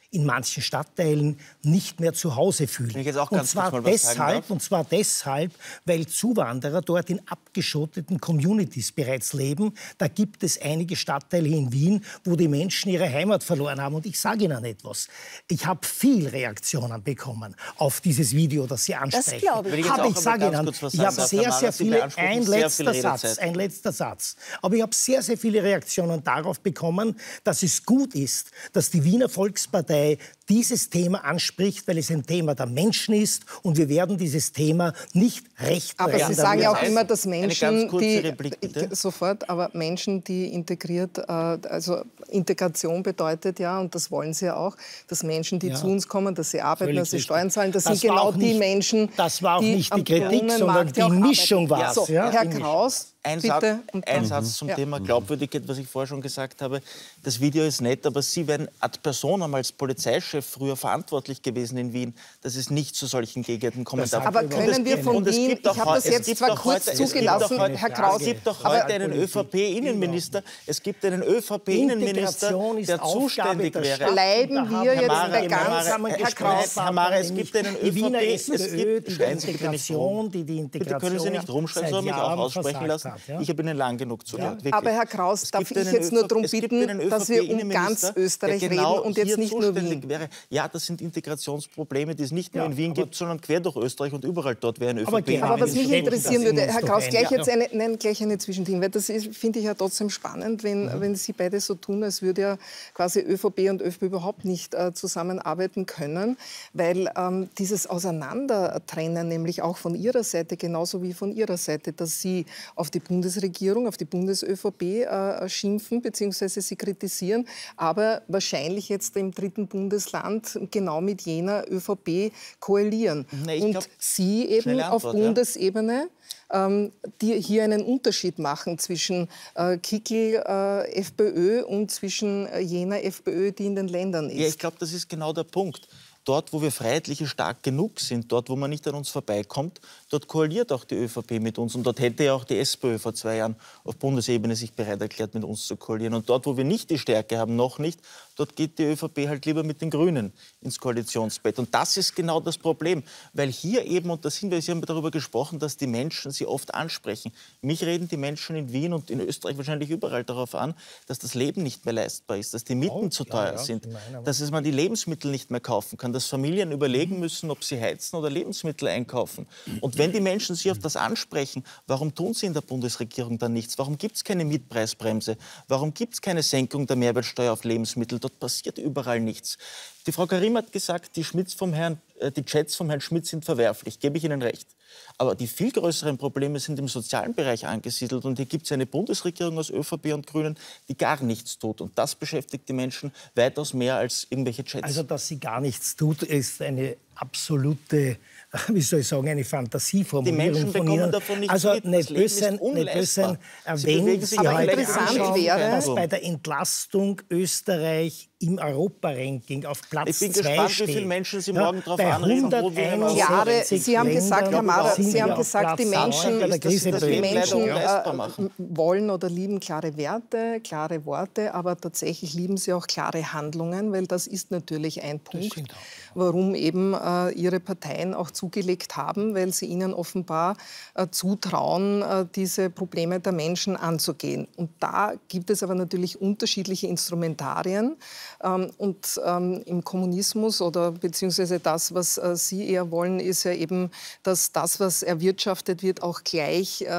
in manchen Stadtteilen nicht mehr zu Hause fühlen. Wenn ich jetzt auch und, ganz zwar kurz mal was sagen deshalb, darf. und zwar deshalb, weil Zuwanderer dort in abgeschotteten Communities bereits leben. Da gibt es einige Stadtteile in Wien, wo die Menschen ihre Heimat verloren haben. Und ich sage Ihnen etwas. Ich habe viel Reaktionen bekommen auf dieses Video, das Sie ansprechen. Das glaube ich. ich Aber auch ich sage Ihnen, ich habe sehr, sehr viele, ein letzter Satz, ein letzter Satz. Aber ich habe sehr, sehr viele Reaktionen darauf bekommen, dass es gut ist, dass die Wiener Volkspartei dieses Thema anspricht, weil es ein Thema der Menschen ist und wir werden dieses Thema nicht recht. Aber Sie sagen ja auch immer, dass Menschen, eine ganz kurze die Replik, bitte. sofort, aber Menschen, die integriert, äh, also Integration bedeutet ja, und das wollen Sie ja auch, dass Menschen, die Ja. zu uns kommen, dass sie arbeiten, Völlig dass sie richtig. Steuern zahlen, das, Das sind war genau auch die nicht- Menschen, das war auch die nicht die am Kritik, sondern Brunnenmarkt die auch Mischung arbeiten. war's, So, ja, Herr die Mischung. Kraus, Ein, bitte. Satz, Und ein dann- Satz zum Ja. Thema Glaubwürdigkeit, was ich vorher schon gesagt habe. Das Video ist nett, aber Sie wären ad personam als Polizeichef früher verantwortlich gewesen in Wien, dass es nicht zu solchen Gegenden kommen darf. Aber Und können es wir gibt- von und es Wien, gibt auch ich habe heu- das es jetzt gibt zwar auch kurz heute- es gibt zugelassen, auch heute- Herr Kraus, Es gibt doch aber- heute einen ÖVP-Innenminister, es gibt einen ÖVP-Innenminister, Integration ist der Aufgabe zuständig der wäre. Stadt. Bleiben Da haben wir Herr jetzt Mara bei im ganz, gemeinsamen Herr Gespräch Kraus, Herr Mara, es gibt einen die Wiener ÖVP, SPÖ, es gibt- die die Schreien Sie bitte nicht rum. Integration, die die Bitte Integration können Sie nicht rumschreien, seit sondern mich auch Jahren aussprechen versagt lassen. hat, ja? Ich habe Ihnen lang genug zugehört. wirklich. Aber Herr Kraus, Es darf gibt ich einen jetzt nur ÖVP darum es gibt bitten, einen dass wir um ganz ÖVP-Innenminister, Österreich der genau reden und jetzt hier nicht nur zuständig Wien. wäre. Ja, das sind Integrationsprobleme, die es nicht nur Ja, in Wien aber- gibt, sondern quer durch Österreich und überall dort wäre ein Aber ÖVP. genau, Aber was mich Städten, interessieren das würde, sind Herr uns Kraus, doch gleich ein, jetzt ja. eine, nein, gleich eine Zwischending, weil das ist- finde ich ja trotzdem spannend, wenn, Mhm. wenn Sie beide so tun, als würde ja quasi ÖVP und ÖVP überhaupt nicht äh, zusammenarbeiten können, weil ähm, dieses Auseinandertrennen, nämlich auch von Ihrer Seite genauso wie von Ihrer Seite, dass Sie auf die Bundesregierung, auf die Bundes-ÖVP äh, schimpfen bzw. sie kritisieren, aber wahrscheinlich jetzt im dritten Bundesland genau mit jener ÖVP koalieren. Na, ich und glaub, Sie eben schnelle auf Antwort, ja. Bundesebene ähm, die hier einen Unterschied machen zwischen äh, Kickl, äh, FPÖ und zwischen äh, jener FPÖ, die in den Ländern ist. Ja, ich glaube, das ist genau der Punkt. Dort, wo wir Freiheitliche stark genug sind, dort, wo man nicht an uns vorbeikommt, dort koaliert auch die ÖVP mit uns. Und dort hätte ja auch die SPÖ vor zwei Jahren auf Bundesebene sich bereit erklärt, mit uns zu koalieren. Und dort, wo wir nicht die Stärke haben, noch nicht, dort geht die ÖVP halt lieber mit den Grünen ins Koalitionsbett. Und das ist genau das Problem. Weil hier eben, und da sind wir, Sie haben darüber gesprochen, dass die Menschen sie oft ansprechen. Mich reden die Menschen in Wien und in Österreich wahrscheinlich überall darauf an, dass das Leben nicht mehr leistbar ist, dass die Mieten Oh, zu ja, teuer ja, sind, ich meine, aber- dass es man die Lebensmittel nicht mehr kaufen kann, dass Familien überlegen müssen, ob sie heizen oder Lebensmittel einkaufen. Und wenn die Menschen sie auf das ansprechen, warum tun sie in der Bundesregierung dann nichts? Warum gibt es keine Mietpreisbremse? Warum gibt es keine Senkung der Mehrwertsteuer auf Lebensmittel? Dort passiert überall nichts. Die Frau Karim hat gesagt, die, Schmitz vom Herrn, äh, die Chats vom Herrn Schmidt sind verwerflich. Gebe ich Ihnen recht. Aber die viel größeren Probleme sind im sozialen Bereich angesiedelt. Und hier gibt es eine Bundesregierung aus ÖVP und Grünen, die gar nichts tut. Und das beschäftigt die Menschen weitaus mehr als irgendwelche Chats. Also, dass sie gar nichts tut, ist eine absolute, wie soll ich sagen, eine Fantasieformulierung Die Menschen von bekommen Ihnen. davon nichts also mit. Das nicht Leben böse, ist nicht unleistbar. böse Sie erwähnen bewegen Sie sich aber heute interessant anschauen, wäre- dass bei der Entlastung Österreich im Europa-Ranking auf Platz Ich bin zwei gespannt, steht. wie viele Menschen Sie Ja, morgen darauf bei anreden, wo wir in Europa Jahre, hunderteinundsiebzig Sie haben gesagt, Herr Ländern Mara, sind Sie wir haben auf gesagt, die Platz Menschen, neun bei der das- das die Leben Menschen leider unleistbar äh, machen. wollen oder lieben klare Werte, klare Worte, aber tatsächlich lieben sie auch klare Handlungen, weil das ist natürlich ein Punkt, warum eben äh, ihre Parteien auch zugelegt haben, weil sie ihnen offenbar äh, zutrauen, äh, diese Probleme der Menschen anzugehen. Und da gibt es aber natürlich unterschiedliche Instrumentarien. Ähm, und ähm, im Kommunismus oder beziehungsweise das, was äh, Sie eher wollen, ist ja eben, dass das, was erwirtschaftet wird, auch gleichmäßig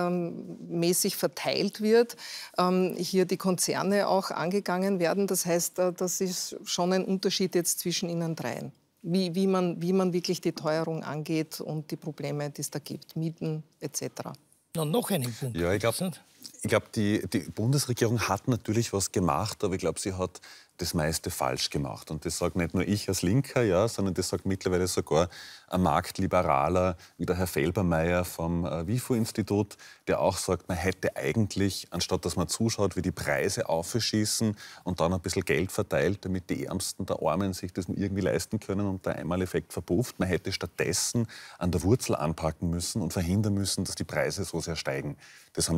ähm, verteilt wird. Ähm, hier die Konzerne auch angegangen werden. Das heißt, äh, das ist schon ein Unterschied jetzt zwischen Ihnen dreien. Wie, wie, man, wie man wirklich die Teuerung angeht und die Probleme, die es da gibt, Mieten et cetera. Und noch einen Punkt. Ja, ich glaube, ich glaub, die, die Bundesregierung hat natürlich was gemacht, aber ich glaube, sie hat das meiste falsch gemacht. Und das sagt nicht nur ich als Linker, ja, sondern das sagt mittlerweile sogar ein Marktliberaler wie der Herr Felbermeier vom äh, W I F O-Institut, der auch sagt, man hätte eigentlich, anstatt dass man zuschaut, wie die Preise aufschießen und dann ein bisschen Geld verteilt, damit die Ärmsten der Armen sich das irgendwie leisten können und der Einmaleffekt verpufft, man hätte stattdessen an der Wurzel anpacken müssen und verhindern müssen, dass die Preise so sehr steigen. Das haben Länder wie Frankreich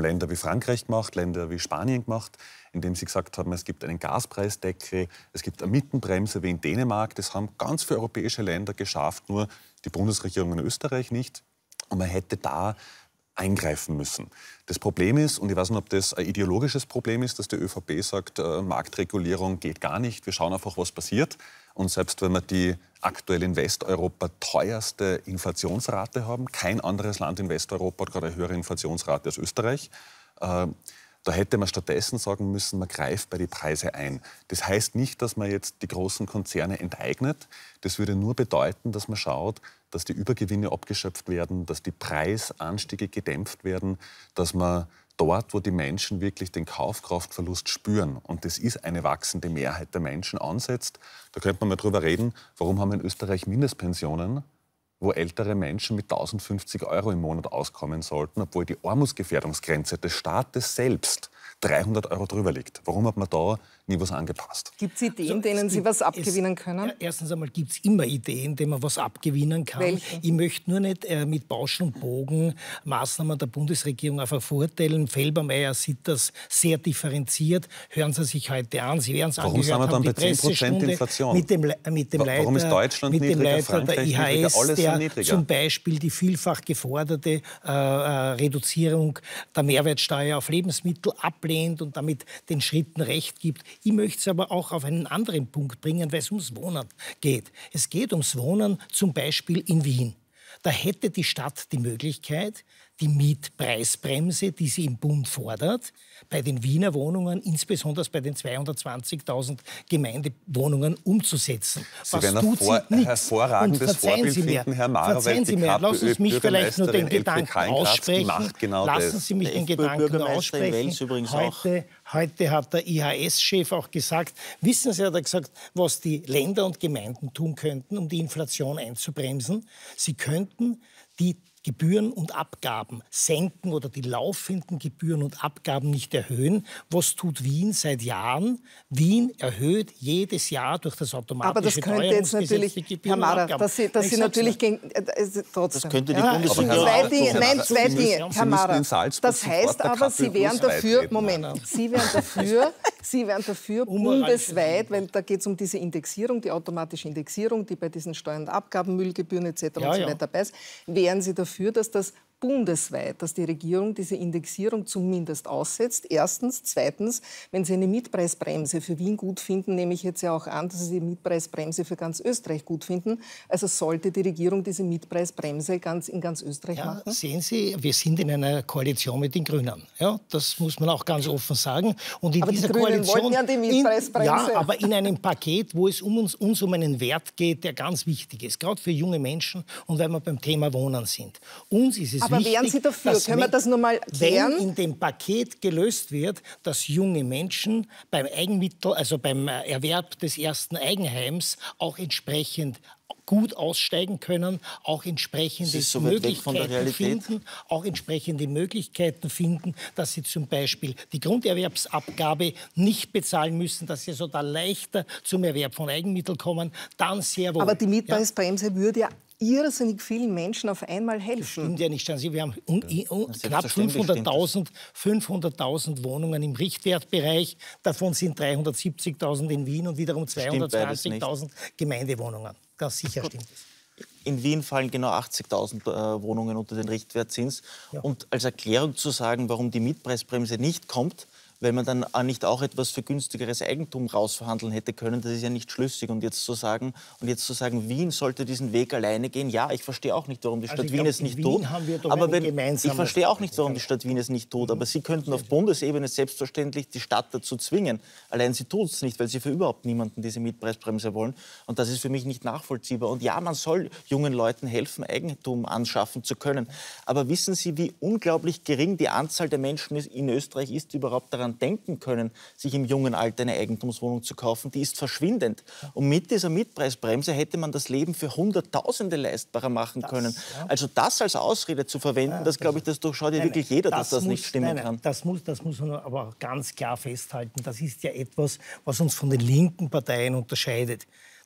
Frankreich gemacht, Länder wie Spanien gemacht, indem sie gesagt haben, es gibt einen Gaspreisdeckel, es gibt eine Mietenbremse wie in Dänemark. Das haben ganz viele europäische Länder geschafft, nur die Bundesregierung in Österreich nicht. Und man hätte da eingreifen müssen. Das Problem ist, und ich weiß nicht, ob das ein ideologisches Problem ist, dass die ÖVP sagt, äh, Marktregulierung geht gar nicht, wir schauen einfach, was passiert. Und selbst wenn wir die aktuell in Westeuropa teuerste Inflationsrate haben, kein anderes Land in Westeuropa hat gerade eine höhere Inflationsrate als Österreich, äh, da hätte man stattdessen sagen müssen, man greift bei die Preise ein. Das heißt nicht, dass man jetzt die großen Konzerne enteignet. Das würde nur bedeuten, dass man schaut, dass die Übergewinne abgeschöpft werden, dass die Preisanstiege gedämpft werden, dass man dort, wo die Menschen wirklich den Kaufkraftverlust spüren, und das ist eine wachsende Mehrheit der Menschen, ansetzt. Da könnte man mal drüber reden, warum haben wir in Österreich Mindestpensionen, wo ältere Menschen mit tausendfünfzig Euro im Monat auskommen sollten, obwohl die Armutsgefährdungsgrenze des Staates selbst dreihundert Euro drüber liegt. Warum hat man da nie was angepasst? Gibt es Ideen, also, denen Sie was abgewinnen können? Ja, erstens einmal gibt es immer Ideen, denen man was abgewinnen kann. Welche? Ich möchte nur nicht äh, mit Bausch und Bogen Maßnahmen der Bundesregierung einfach verurteilen. Felbermayr sieht das sehr differenziert. Hören Sie sich heute an. Sie werden es angehört sind wir dann haben, bei zehn Prozent Inflation? Mit dem, mit dem Leiter, Warum ist Deutschland mit dem niedriger, Leiter Frankreich der I H S, niedriger, alles der niedriger. zum Beispiel die vielfach geforderte äh, Reduzierung der Mehrwertsteuer auf Lebensmittel ablehnt und damit den Schritten Recht gibt. Ich möchte es aber auch auf einen anderen Punkt bringen, weil es ums Wohnen geht. Es geht ums Wohnen zum Beispiel in Wien. Da hätte die Stadt die Möglichkeit, die Mietpreisbremse, die sie im Bund fordert, bei den Wiener Wohnungen, insbesondere bei den zweihundertzwanzigtausend Gemeindewohnungen, umzusetzen. Sie Was werden tut ein sie nicht? hervorragendes Und verzeihen Vorbild Sie mir, finden, Herr Maurer, verzeihen weil Sie die mir, lassen Sie mich vielleicht nur den Bürgermeisterin Gedanken Elke Kleingratz aussprechen. macht genau Lassen das. Sie mich Der den Gedanken Bürgermeister in aussprechen. Wels übrigens auch. Heute, heute hat der I H S-Chef auch gesagt, wissen Sie, hat er gesagt, was die Länder und Gemeinden tun könnten, um die Inflation einzubremsen? Sie könnten die Gebühren und Abgaben senken oder die laufenden Gebühren und Abgaben nicht erhöhen. Was tut Wien seit Jahren? Wien erhöht jedes Jahr durch das automatische Aber das könnte jetzt natürlich, Herr Maurer, dass Sie, dass Sie natürlich gegen, äh, trotzdem. Das könnte die ja, Bundesregierung zwei auch Dinge, tun. nein, zwei Sie Dinge, müssen- Herr Sie Maurer. müssen in Salzburg Das heißt sofort der aber, Sie K P Ö wären dafür, beitreten. Moment, Sie wären dafür, Sie wären dafür bundesweit, weil da geht es um diese Indexierung, die automatische Indexierung, die bei diesen Steuern und Abgaben, Müllgebühren et cetera Ja, und so ja. weiter dabei ist. Wären Sie dafür, dass das bundesweit, dass die Regierung diese Indexierung zumindest aussetzt? Erstens. Zweitens, wenn Sie eine Mietpreisbremse für Wien gut finden, nehme ich jetzt ja auch an, dass Sie die Mietpreisbremse für ganz Österreich gut finden. Also sollte die Regierung diese Mietpreisbremse ganz, in ganz Österreich Ja, machen? sehen Sie, wir sind in einer Koalition mit den Grünen. Ja, das muss man auch ganz offen sagen. Und in Aber die dieser Grünen Koalition, wollten ja die Mietpreisbremse. In, ja, aber in einem Paket, wo es um uns, uns um einen Wert geht, der ganz wichtig ist, gerade für junge Menschen und weil wir beim Thema Wohnen sind. Uns ist es Aber wichtig, wären Sie dafür? dass Können wir wenn- das nur mal klären? Wenn in dem Paket gelöst wird, dass junge Menschen beim Eigenmittel, also beim äh, Erwerb des ersten Eigenheims auch entsprechend gut aussteigen können, auch entsprechende Das ist so weit weg von der Möglichkeiten Realität. finden, auch entsprechende Möglichkeiten finden, dass sie zum Beispiel die Grunderwerbsabgabe nicht bezahlen müssen, dass sie sogar leichter zum Erwerb von Eigenmitteln kommen, dann sehr wohl. Aber die Ja? Mietpreisbremse würde ja irrsinnig vielen Menschen auf einmal helfen. Stimmt ja nicht. Schauen Sie, wir haben un, un, knapp selbstverständlich fünfhunderttausend fünfhunderttausend Wohnungen im Richtwertbereich. Davon sind dreihundertsiebzigtausend in Wien und wiederum beides nicht. zweihundertzwanzigtausend Gemeindewohnungen. Ganz sicher stimmt es. In Wien fallen genau achtzigtausend äh, Wohnungen unter den Richtwertzins. Ja. Und als Erklärung zu sagen, warum die Mietpreisbremse nicht kommt, weil man dann äh, nicht auch etwas für günstigeres Eigentum rausverhandeln hätte können, das ist ja nicht schlüssig. Und jetzt zu sagen, und jetzt zu sagen, Wien sollte diesen Weg alleine gehen, ja, ich verstehe auch nicht, warum die Also Stadt ich Wien glaub, es in nicht Wien tut. haben wir doch Aber ein wenn, ich gemeinsames verstehe auch nicht, warum die Stadt Wien es nicht tut. Aber Sie könnten auf Bundesebene selbstverständlich die Stadt dazu zwingen. Allein sie tut es nicht, weil sie für überhaupt niemanden diese Mietpreisbremse wollen. Und das ist für mich nicht nachvollziehbar. Und ja, man soll jungen Leuten helfen, Eigentum anschaffen zu können. Aber wissen Sie, wie unglaublich gering die Anzahl der Menschen in Österreich ist, die überhaupt daran denken können, sich im jungen Alter eine Eigentumswohnung zu kaufen? Die ist verschwindend. Und mit dieser Mietpreisbremse hätte man das Leben für Hunderttausende leistbarer machen können. ja. Also das als Ausrede zu verwenden, Ja, das glaube ich, das- das durchschaut ja Nein, wirklich nein, jeder, dass das muss- nicht stimmen nein, nein, kann. Das muss, das muss man aber auch ganz klar festhalten. Das ist ja etwas, was uns von den linken Parteien unterscheidet.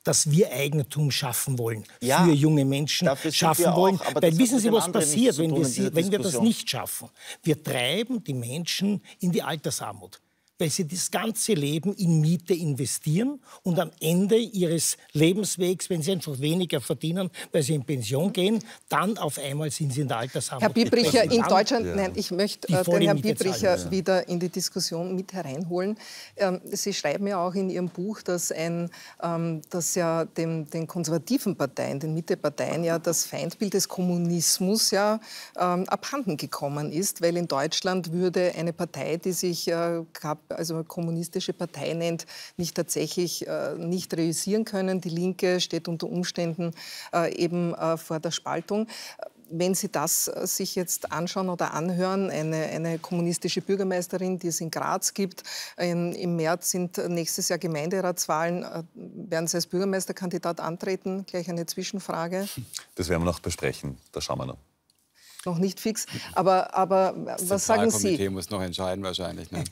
dass wir Eigentum schaffen wollen, ja, für junge Menschen schaffen wollen. Auch, Weil wissen Sie, was passiert, wenn wir, sie, wenn wir das nicht schaffen? Wir treiben die Menschen in die Altersarmut, weil sie das ganze Leben in Miete investieren und am Ende ihres Lebenswegs, wenn sie einfach weniger verdienen, weil sie in Pension gehen, dann auf einmal sind sie in der Altersarmut. Herr Biebricher, in Deutschland, ja. nein, ich möchte äh, den Herrn Biebricher ja. wieder in die Diskussion mit hereinholen. Ähm, Sie schreiben ja auch in Ihrem Buch, dass, ein, ähm, dass ja den, den konservativen Parteien, den Mitteparteien, ja das Feindbild des Kommunismus ja ähm, abhanden gekommen ist, weil in Deutschland würde eine Partei, die sich äh, also kommunistische Partei nennt, nicht tatsächlich äh, nicht realisieren können. Die Linke steht unter Umständen äh, eben äh, vor der Spaltung. Wenn Sie das äh, sich jetzt anschauen oder anhören, eine, eine kommunistische Bürgermeisterin, die es in Graz gibt, ähm, im März sind nächstes Jahr Gemeinderatswahlen, äh, werden Sie als Bürgermeisterkandidat antreten? Gleich eine Zwischenfrage. Das werden wir noch besprechen, da schauen wir noch. Noch nicht fix, aber, aber was sagen Sie? Das Zentralkomitee muss noch entscheiden wahrscheinlich. Ne?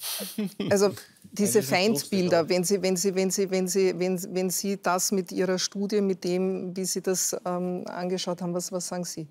Also diese Feindbilder, wenn Sie, wenn, Sie, wenn, Sie, wenn, Sie, wenn, wenn Sie das mit Ihrer Studie, mit dem, wie Sie das ähm, angeschaut haben, was, was sagen Sie?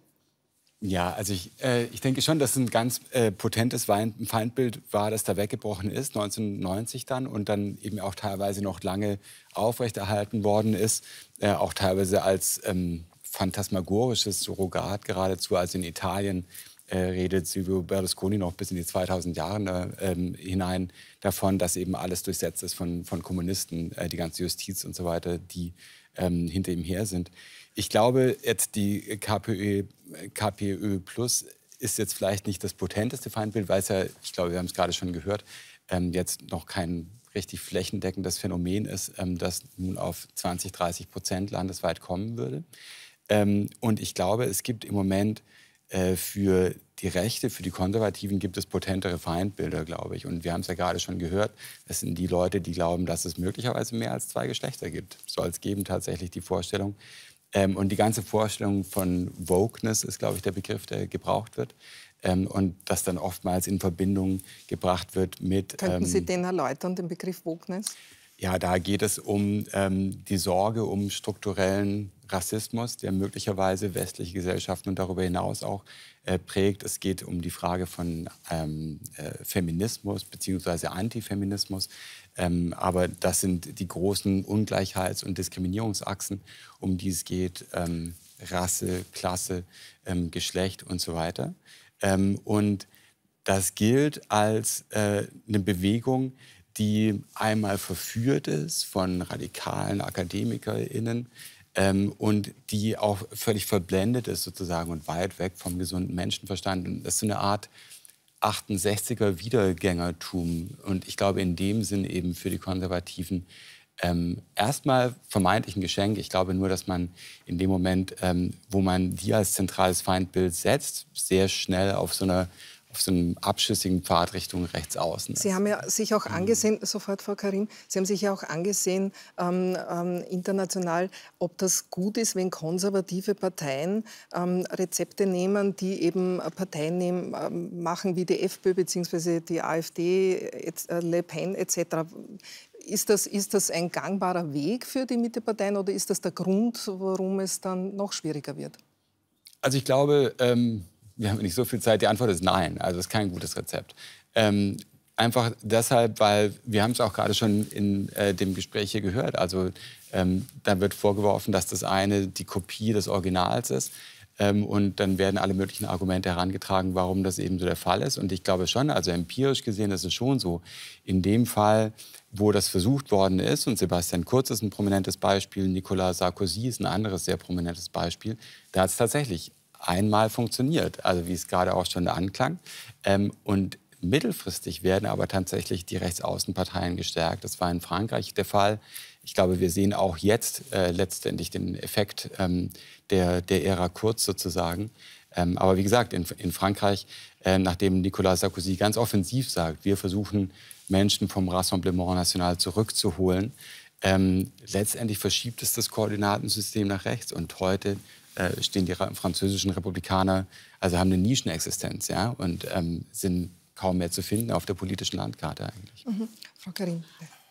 Ja, also ich, äh, ich denke schon, dass ein ganz äh, potentes Feindbild war, das da weggebrochen ist, neunzehnhundertneunzig dann und dann eben auch teilweise noch lange aufrechterhalten worden ist, äh, auch teilweise als ähm, phantasmagorisches Surrogat geradezu, als in Italien äh, redet Silvio Berlusconi noch bis in die zweitausend Jahre äh, hinein davon, dass eben alles durchsetzt ist von, von Kommunisten, äh, die ganze Justiz und so weiter, die ähm, hinter ihm her sind. Ich glaube, jetzt die KPÖ, KPÖ Plus ist jetzt vielleicht nicht das potenteste Feindbild, weil es ja, ich glaube, wir haben es gerade schon gehört, ähm, jetzt noch kein richtig flächendeckendes Phänomen ist, ähm, das nun auf zwanzig, dreißig Prozent landesweit kommen würde. Ähm, und ich glaube, es gibt im Moment äh, für die Rechte, für die Konservativen gibt es potentere Feindbilder, glaube ich. Und wir haben es ja gerade schon gehört, das sind die Leute, die glauben, dass es möglicherweise mehr als zwei Geschlechter gibt. Soll es geben, tatsächlich die Vorstellung. Ähm, und die ganze Vorstellung von Wokeness ist, glaube ich, der Begriff, der gebraucht wird. Ähm, und das dann oftmals in Verbindung gebracht wird mit... Könnten ähm, Sie den erläutern, den Begriff Wokeness? Ja, da geht es um ähm, die Sorge um strukturellen Rassismus, der möglicherweise westliche Gesellschaften und darüber hinaus auch äh, prägt. Es geht um die Frage von ähm, äh, Feminismus bzw. Antifeminismus. Ähm, aber das sind die großen Ungleichheits- und Diskriminierungsachsen, um die es geht. Ähm, Rasse, Klasse, ähm, Geschlecht und so weiter. Ähm, und das gilt als äh, eine Bewegung, die einmal verführt ist von radikalen AkademikerInnen ähm, und die auch völlig verblendet ist sozusagen und weit weg vom gesunden Menschenverstand. Und das ist so eine Art achtundsechziger Wiedergängertum. Und ich glaube, in dem Sinn eben für die Konservativen ähm, erstmal vermeintlich ein Geschenk. Ich glaube nur, dass man in dem Moment, ähm, wo man die als zentrales Feindbild setzt, sehr schnell auf so einer auf so einem abschüssigen Pfad Richtung rechts außen. Sie haben ja sich auch angesehen, sofort Frau Karim, Sie haben sich ja auch angesehen ähm, ähm, international, ob das gut ist, wenn konservative Parteien ähm, Rezepte nehmen, die eben Parteien nehmen, ähm, machen wie die FPÖ bzw. die AfD, et, äh, Le Pen et cetera. Ist das, ist das ein gangbarer Weg für die Mitteparteien oder ist das der Grund, warum es dann noch schwieriger wird? Also ich glaube, ähm wir haben nicht so viel Zeit. Die Antwort ist nein. Also es ist kein gutes Rezept. Ähm, einfach deshalb, weil wir haben es auch gerade schon in äh, dem Gespräch hier gehört. Also ähm, da wird vorgeworfen, dass das eine die Kopie des Originals ist. Ähm, und dann werden alle möglichen Argumente herangetragen, warum das eben so der Fall ist. Und ich glaube schon, also empirisch gesehen ist es schon so. In dem Fall, wo das versucht worden ist, und Sebastian Kurz ist ein prominentes Beispiel, Nicolas Sarkozy ist ein anderes sehr prominentes Beispiel, da hat es tatsächlich einmal funktioniert, also wie es gerade auch schon anklang. Ähm, und mittelfristig werden aber tatsächlich die Rechtsaußenparteien gestärkt. Das war in Frankreich der Fall. Ich glaube, wir sehen auch jetzt äh, letztendlich den Effekt ähm, der, der Ära Kurz sozusagen. Ähm, aber wie gesagt, in, in Frankreich, äh, nachdem Nicolas Sarkozy ganz offensiv sagt, wir versuchen, Menschen vom Rassemblement National zurückzuholen, ähm, letztendlich verschiebt es das Koordinatensystem nach rechts. Und heute Äh, stehen die französischen Republikaner, also haben eine Nischenexistenz, ja, und ähm, sind kaum mehr zu finden auf der politischen Landkarte eigentlich. Mhm. Frau Karim.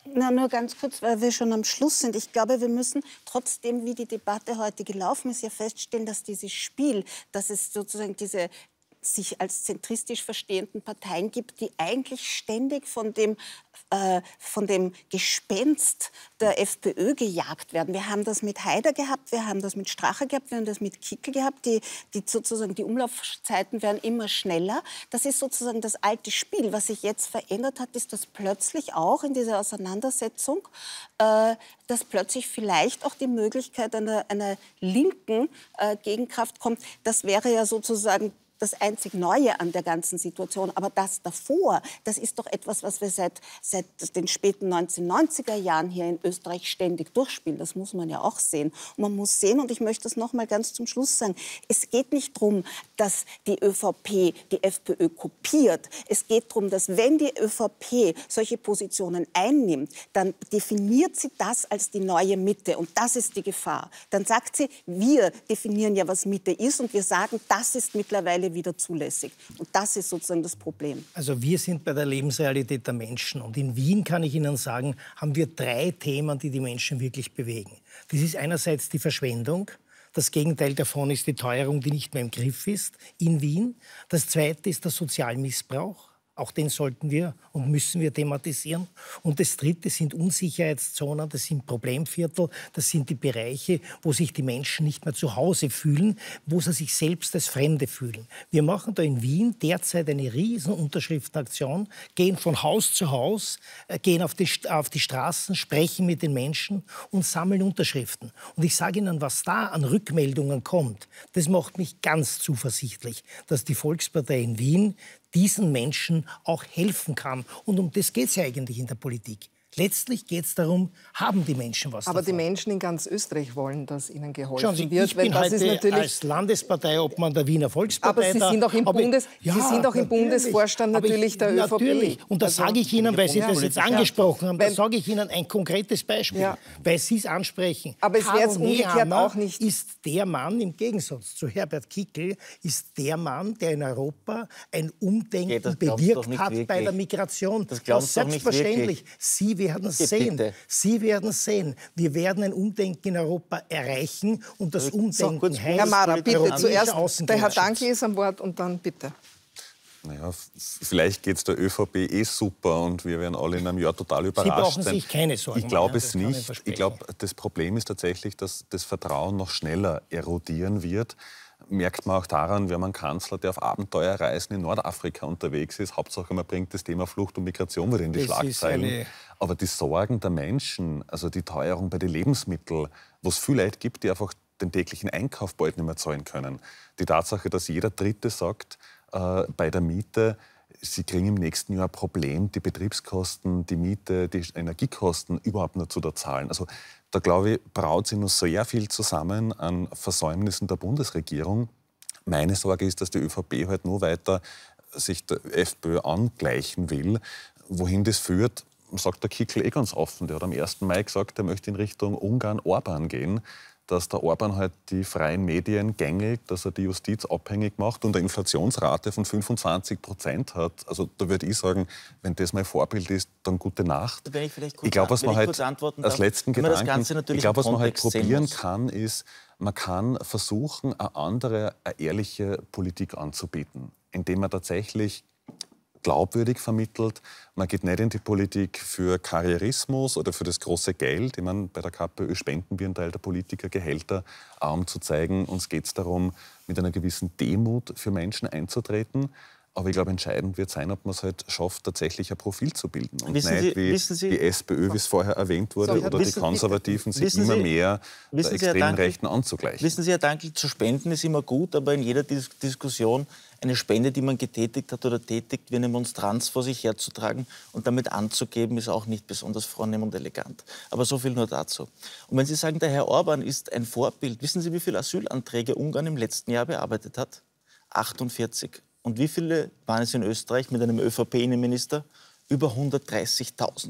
Na, nur ganz kurz, weil wir schon am Schluss sind. Ich glaube, wir müssen trotzdem, wie die Debatte heute gelaufen ist, ja feststellen, dass dieses Spiel, dass es sozusagen diese sich als zentristisch verstehenden Parteien gibt, die eigentlich ständig von dem, äh, von dem Gespenst der FPÖ gejagt werden. Wir haben das mit Haider gehabt, wir haben das mit Strache gehabt, wir haben das mit Kickl gehabt. Die, die, sozusagen, die Umlaufzeiten werden immer schneller. Das ist sozusagen das alte Spiel. Was sich jetzt verändert hat, ist, dass plötzlich auch in dieser Auseinandersetzung, äh, dass plötzlich vielleicht auch die Möglichkeit einer, einer linken äh, Gegenkraft kommt. Das wäre ja sozusagen das einzig Neue an der ganzen Situation. Aber das davor, das ist doch etwas, was wir seit, seit den späten neunzehnhundertneunziger Jahren hier in Österreich ständig durchspielen. Das muss man ja auch sehen. Und man muss sehen, und ich möchte das noch mal ganz zum Schluss sagen, es geht nicht darum, dass die ÖVP die FPÖ kopiert. Es geht darum, dass wenn die ÖVP solche Positionen einnimmt, dann definiert sie das als die neue Mitte. Und das ist die Gefahr. Dann sagt sie, wir definieren ja, was Mitte ist, und wir sagen, das ist mittlerweile wieder zulässig. Und das ist sozusagen das Problem. Also wir sind bei der Lebensrealität der Menschen. Und in Wien, kann ich Ihnen sagen, haben wir drei Themen, die die Menschen wirklich bewegen. Das ist einerseits die Verschwendung. Das Gegenteil davon ist die Teuerung, die nicht mehr im Griff ist in Wien. Das Zweite ist der Sozialmissbrauch. Auch den sollten wir und müssen wir thematisieren. Und das Dritte sind Unsicherheitszonen, das sind Problemviertel, das sind die Bereiche, wo sich die Menschen nicht mehr zu Hause fühlen, wo sie sich selbst als Fremde fühlen. Wir machen da in Wien derzeit eine riesen Unterschriftenaktion, gehen von Haus zu Haus, gehen auf die, auf die Straßen, sprechen mit den Menschen und sammeln Unterschriften. Und ich sage Ihnen, was da an Rückmeldungen kommt, das macht mich ganz zuversichtlich, dass die Volkspartei in Wien diesen Menschen auch helfen kann. Und um das geht es ja eigentlich in der Politik. Letztlich geht es darum, haben die Menschen was Aber davon. die Menschen in ganz Österreich wollen, dass ihnen geholfen Schauen Sie, wird. ich bin das heute ist natürlich als Landespartei, ob man der Wiener Volkspartei... Aber Sie sind auch im, Bundes, ich, ja, Sie sind auch im Bundesvorstand natürlich ich, der ÖVP. Natürlich. Und das also, sage ich Ihnen, weil Sie das jetzt angesprochen haben, da weil, sage ich Ihnen ein konkretes Beispiel, ja. weil Sie es ansprechen. Aber es wäre jetzt umgekehrt Nehammer auch nicht... ist der Mann, im Gegensatz zu Herbert Kickl, ist der Mann, der in Europa ein Umdenken okay, bewirkt hat wirklich. bei der Migration. Das glaubst das doch nicht selbstverständlich. wirklich. Sie werden es Bitte. sehen. Sie werden sehen, wir werden ein Umdenken in Europa erreichen und das Umdenken so, heißt... Herr Mara, bitte zuerst, der Herr Danke ist am Wort und dann bitte. Naja, vielleicht geht es der ÖVP eh super und wir werden alle in einem Jahr total überrascht. Sie brauchen sich keine Sorgen Ich glaube es machen, nicht. Ich, ich glaube, das Problem ist tatsächlich, dass das Vertrauen noch schneller erodieren wird. Merkt man auch daran, wir haben einen Kanzler, der auf Abenteuerreisen in Nordafrika unterwegs ist. Hauptsache, man bringt das Thema Flucht und Migration wieder in die das Schlagzeilen. Aber die Sorgen der Menschen, also die Teuerung bei den Lebensmitteln, wo es viele Leute gibt, die einfach den täglichen Einkauf bald nicht mehr zahlen können. Die Tatsache, dass jeder Dritte sagt, äh, bei der Miete, sie kriegen im nächsten Jahr ein Problem, die Betriebskosten, die Miete, die Energiekosten überhaupt nicht zu der zahlen. Also da, glaube ich, braut sich noch sehr viel zusammen an Versäumnissen der Bundesregierung. Meine Sorge ist, dass die ÖVP halt noch weiter sich der FPÖ angleichen will. Wohin das führt, sagt der Kickl eh ganz offen. Der hat am ersten Mai gesagt, er möchte in Richtung Ungarn-Orban gehen. Dass der Orban halt die freien Medien gängelt, dass er die Justiz abhängig macht und eine Inflationsrate von fünfundzwanzig Prozent hat. Also da würde ich sagen, wenn das mein Vorbild ist, dann gute Nacht. Wenn ich vielleicht kurz, ich glaube, was man halt als letzten Gedanken, ich glaube, was man halt probieren kann, ist, man kann versuchen, eine andere, eine ehrliche Politik anzubieten, indem man tatsächlich glaubwürdig vermittelt. Man geht nicht in die Politik für Karrierismus oder für das große Geld. Ich meine, bei der KPÖ spenden wir einen Teil der Politiker Gehälter, um zu zeigen, uns geht es darum, mit einer gewissen Demut für Menschen einzutreten. Aber ich glaube, entscheidend wird sein, ob man es halt schafft, tatsächlich ein Profil zu bilden. Und wissen nicht Sie, wie wissen Sie, die SPÖ, wie es vorher erwähnt wurde, so, oder wissen, die Konservativen, sich immer Sie, mehr der extremen Rechten anzugleichen. Wissen Sie, Herr Dankl, zu spenden ist immer gut, aber in jeder Dis Diskussion eine Spende, die man getätigt hat oder tätigt, wie eine Monstranz vor sich herzutragen und damit anzugeben, ist auch nicht besonders vornehm und elegant. Aber so viel nur dazu. Und wenn Sie sagen, der Herr Orban ist ein Vorbild, wissen Sie, wie viele Asylanträge Ungarn im letzten Jahr bearbeitet hat? achtundvierzig. Und wie viele waren es in Österreich mit einem ÖVP-Innenminister? Über hundertdreißigtausend.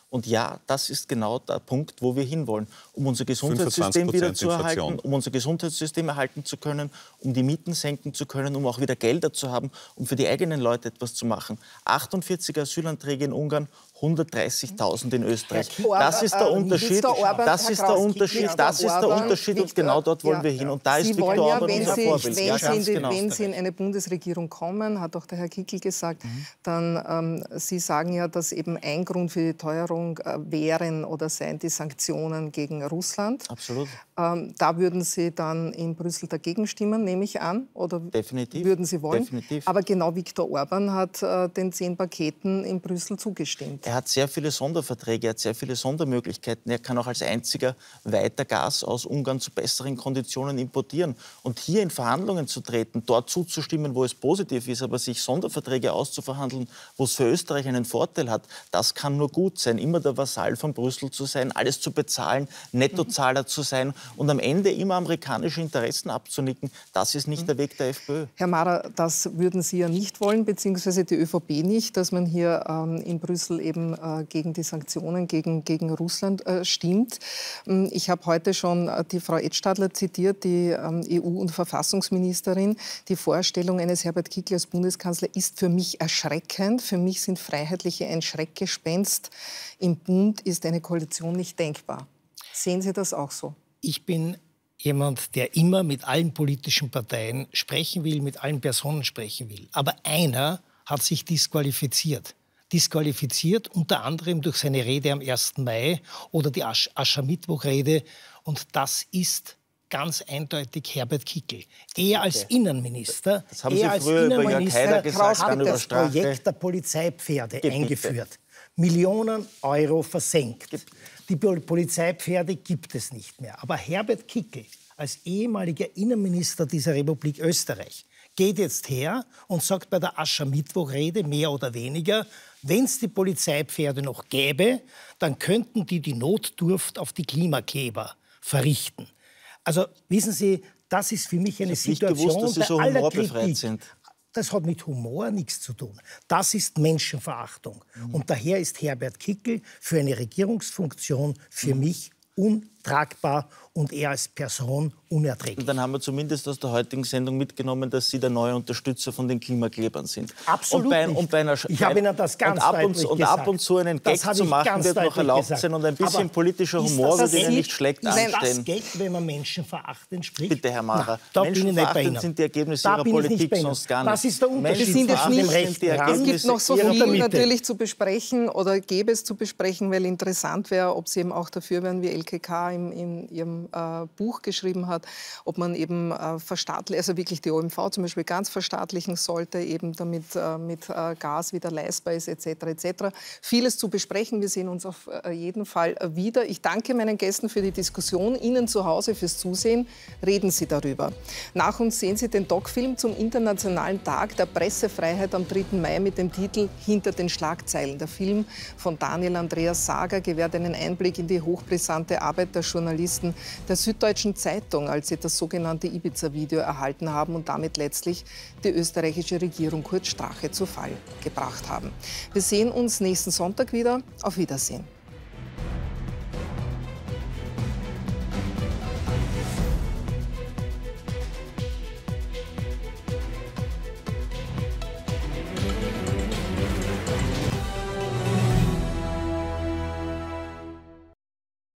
Und ja, das ist genau der Punkt, wo wir hinwollen, um unser Gesundheitssystem wieder zu erhalten, um unser Gesundheitssystem erhalten zu können, um die Mieten senken zu können, um auch wieder Gelder zu haben, um für die eigenen Leute etwas zu machen. achtundvierzig Asylanträge in Ungarn, hundertdreißigtausend in Österreich. Das ist der Unterschied. Das ist der Unterschied. Das ist der Unterschied und genau dort wollen wir hin. Und da ist Viktor Orban unser Vorbild. Wenn Sie, in die, genau. wenn Sie in eine Bundesregierung kommen, hat auch der Herr Kickl gesagt, mhm. dann ähm, Sie sagen ja, dass eben ein Grund für die Teuerung äh, wären oder seien die Sanktionen gegen Russland. Absolut. Ähm, da würden Sie dann in Brüssel dagegen stimmen, nehme ich an, oder Definitiv. würden Sie wollen? Definitiv. Aber genau Viktor Orban hat äh, den zehn Paketen in Brüssel zugestimmt. Er hat sehr viele Sonderverträge, er hat sehr viele Sondermöglichkeiten. Er kann auch als einziger weiter Gas aus Ungarn zu besseren Konditionen importieren. Und hier in Verhandlungen zu treten, dort zuzustimmen, wo es positiv ist, aber sich Sonderverträge auszuverhandeln, wo es für Österreich einen Vorteil hat, das kann nur gut sein. Immer der Vasall von Brüssel zu sein, alles zu bezahlen, Nettozahler zu sein und am Ende immer amerikanische Interessen abzunicken, das ist nicht der Weg der FPÖ. Herr Mara, das würden Sie ja nicht wollen, beziehungsweise die ÖVP nicht, dass man hier ähm, in Brüssel eben äh, gegen die Sanktionen gegen, gegen Russland äh, stimmt. Ich habe heute schon äh, die Frau Edstadler zitiert, die ähm, E U- und Verfassungsministerin. Die Vorstellung eines Herbert Kickl als Bundeskanzler ist für mich erschreckend. Für mich sind Freiheitliche ein Schreckgespenst. Im Bund ist eine Koalition nicht denkbar. Sehen Sie das auch so? Ich bin jemand, der immer mit allen politischen Parteien sprechen will, mit allen Personen sprechen will. Aber einer hat sich disqualifiziert. Disqualifiziert unter anderem durch seine Rede am ersten Mai oder die Asch Aschermittwoch-Rede. Und das ist ganz eindeutig Herbert Kickl. Er als okay. Innenminister, das haben Sie er früher über Jörg Haider gesagt, hat das Projekt der Polizeipferde Gebiete. eingeführt. Millionen Euro versenkt. Gebiete. Die Polizeipferde gibt es nicht mehr. Aber Herbert Kickl als ehemaliger Innenminister dieser Republik Österreich geht jetzt her und sagt bei der Aschermittwoch-Rede mehr oder weniger, wenn es die Polizeipferde noch gäbe, dann könnten die die Notdurft auf die Klimakleber verrichten. Also wissen Sie, das ist für mich eine ich Situation, gewusst, dass Sie so humorbefreit sind. Das hat mit Humor nichts zu tun. Das ist Menschenverachtung. Mhm. Und daher ist Herbert Kickl für eine Regierungsfunktion für mhm. mich untragbar und er als Person unerträglich. Und dann haben wir zumindest aus der heutigen Sendung mitgenommen, dass Sie der neue Unterstützer von den Klimaklebern sind. Absolut und bei, nicht. Und bei einer, ich habe Ihnen das ganz und ab und, deutlich und gesagt. ab und zu einen Gag zu machen, wird noch erlaubt gesagt. sein. Und ein bisschen Aber politischer Humor würde Ihnen nicht schlecht anstehen. Ist das Gag, wenn man menschenverachtend spricht? Bitte, Herr Mara. Na, menschenverachtend sind die Ergebnisse da Ihrer Politik sonst gar nicht. Was ist der Unterschied? Sind es nicht, es gibt noch so viel natürlich zu besprechen oder gäbe es zu besprechen, weil interessant wäre, ob Sie eben auch dafür wären, wie L K K in, in Ihrem äh, Buch geschrieben hat, ob man eben äh, verstaatlichen, also wirklich die O M V zum Beispiel ganz verstaatlichen sollte, eben damit äh, mit äh, Gas wieder leistbar ist, et cetera et cetera. Vieles zu besprechen. Wir sehen uns auf äh, jeden Fall äh, wieder. Ich danke meinen Gästen für die Diskussion, Ihnen zu Hause fürs Zusehen. Reden Sie darüber. Nach uns sehen Sie den Doc-Film zum Internationalen Tag der Pressefreiheit am dritten Mai mit dem Titel Hinter den Schlagzeilen. Der Film von Daniel Andreas Sager gewährt einen Einblick in die hochbrisante Arbeit der Journalisten der Süddeutschen Zeitung, als sie das sogenannte Ibiza-Video erhalten haben und damit letztlich die österreichische Regierung Kurt Strache zu Fall gebracht haben. Wir sehen uns nächsten Sonntag wieder. Auf Wiedersehen.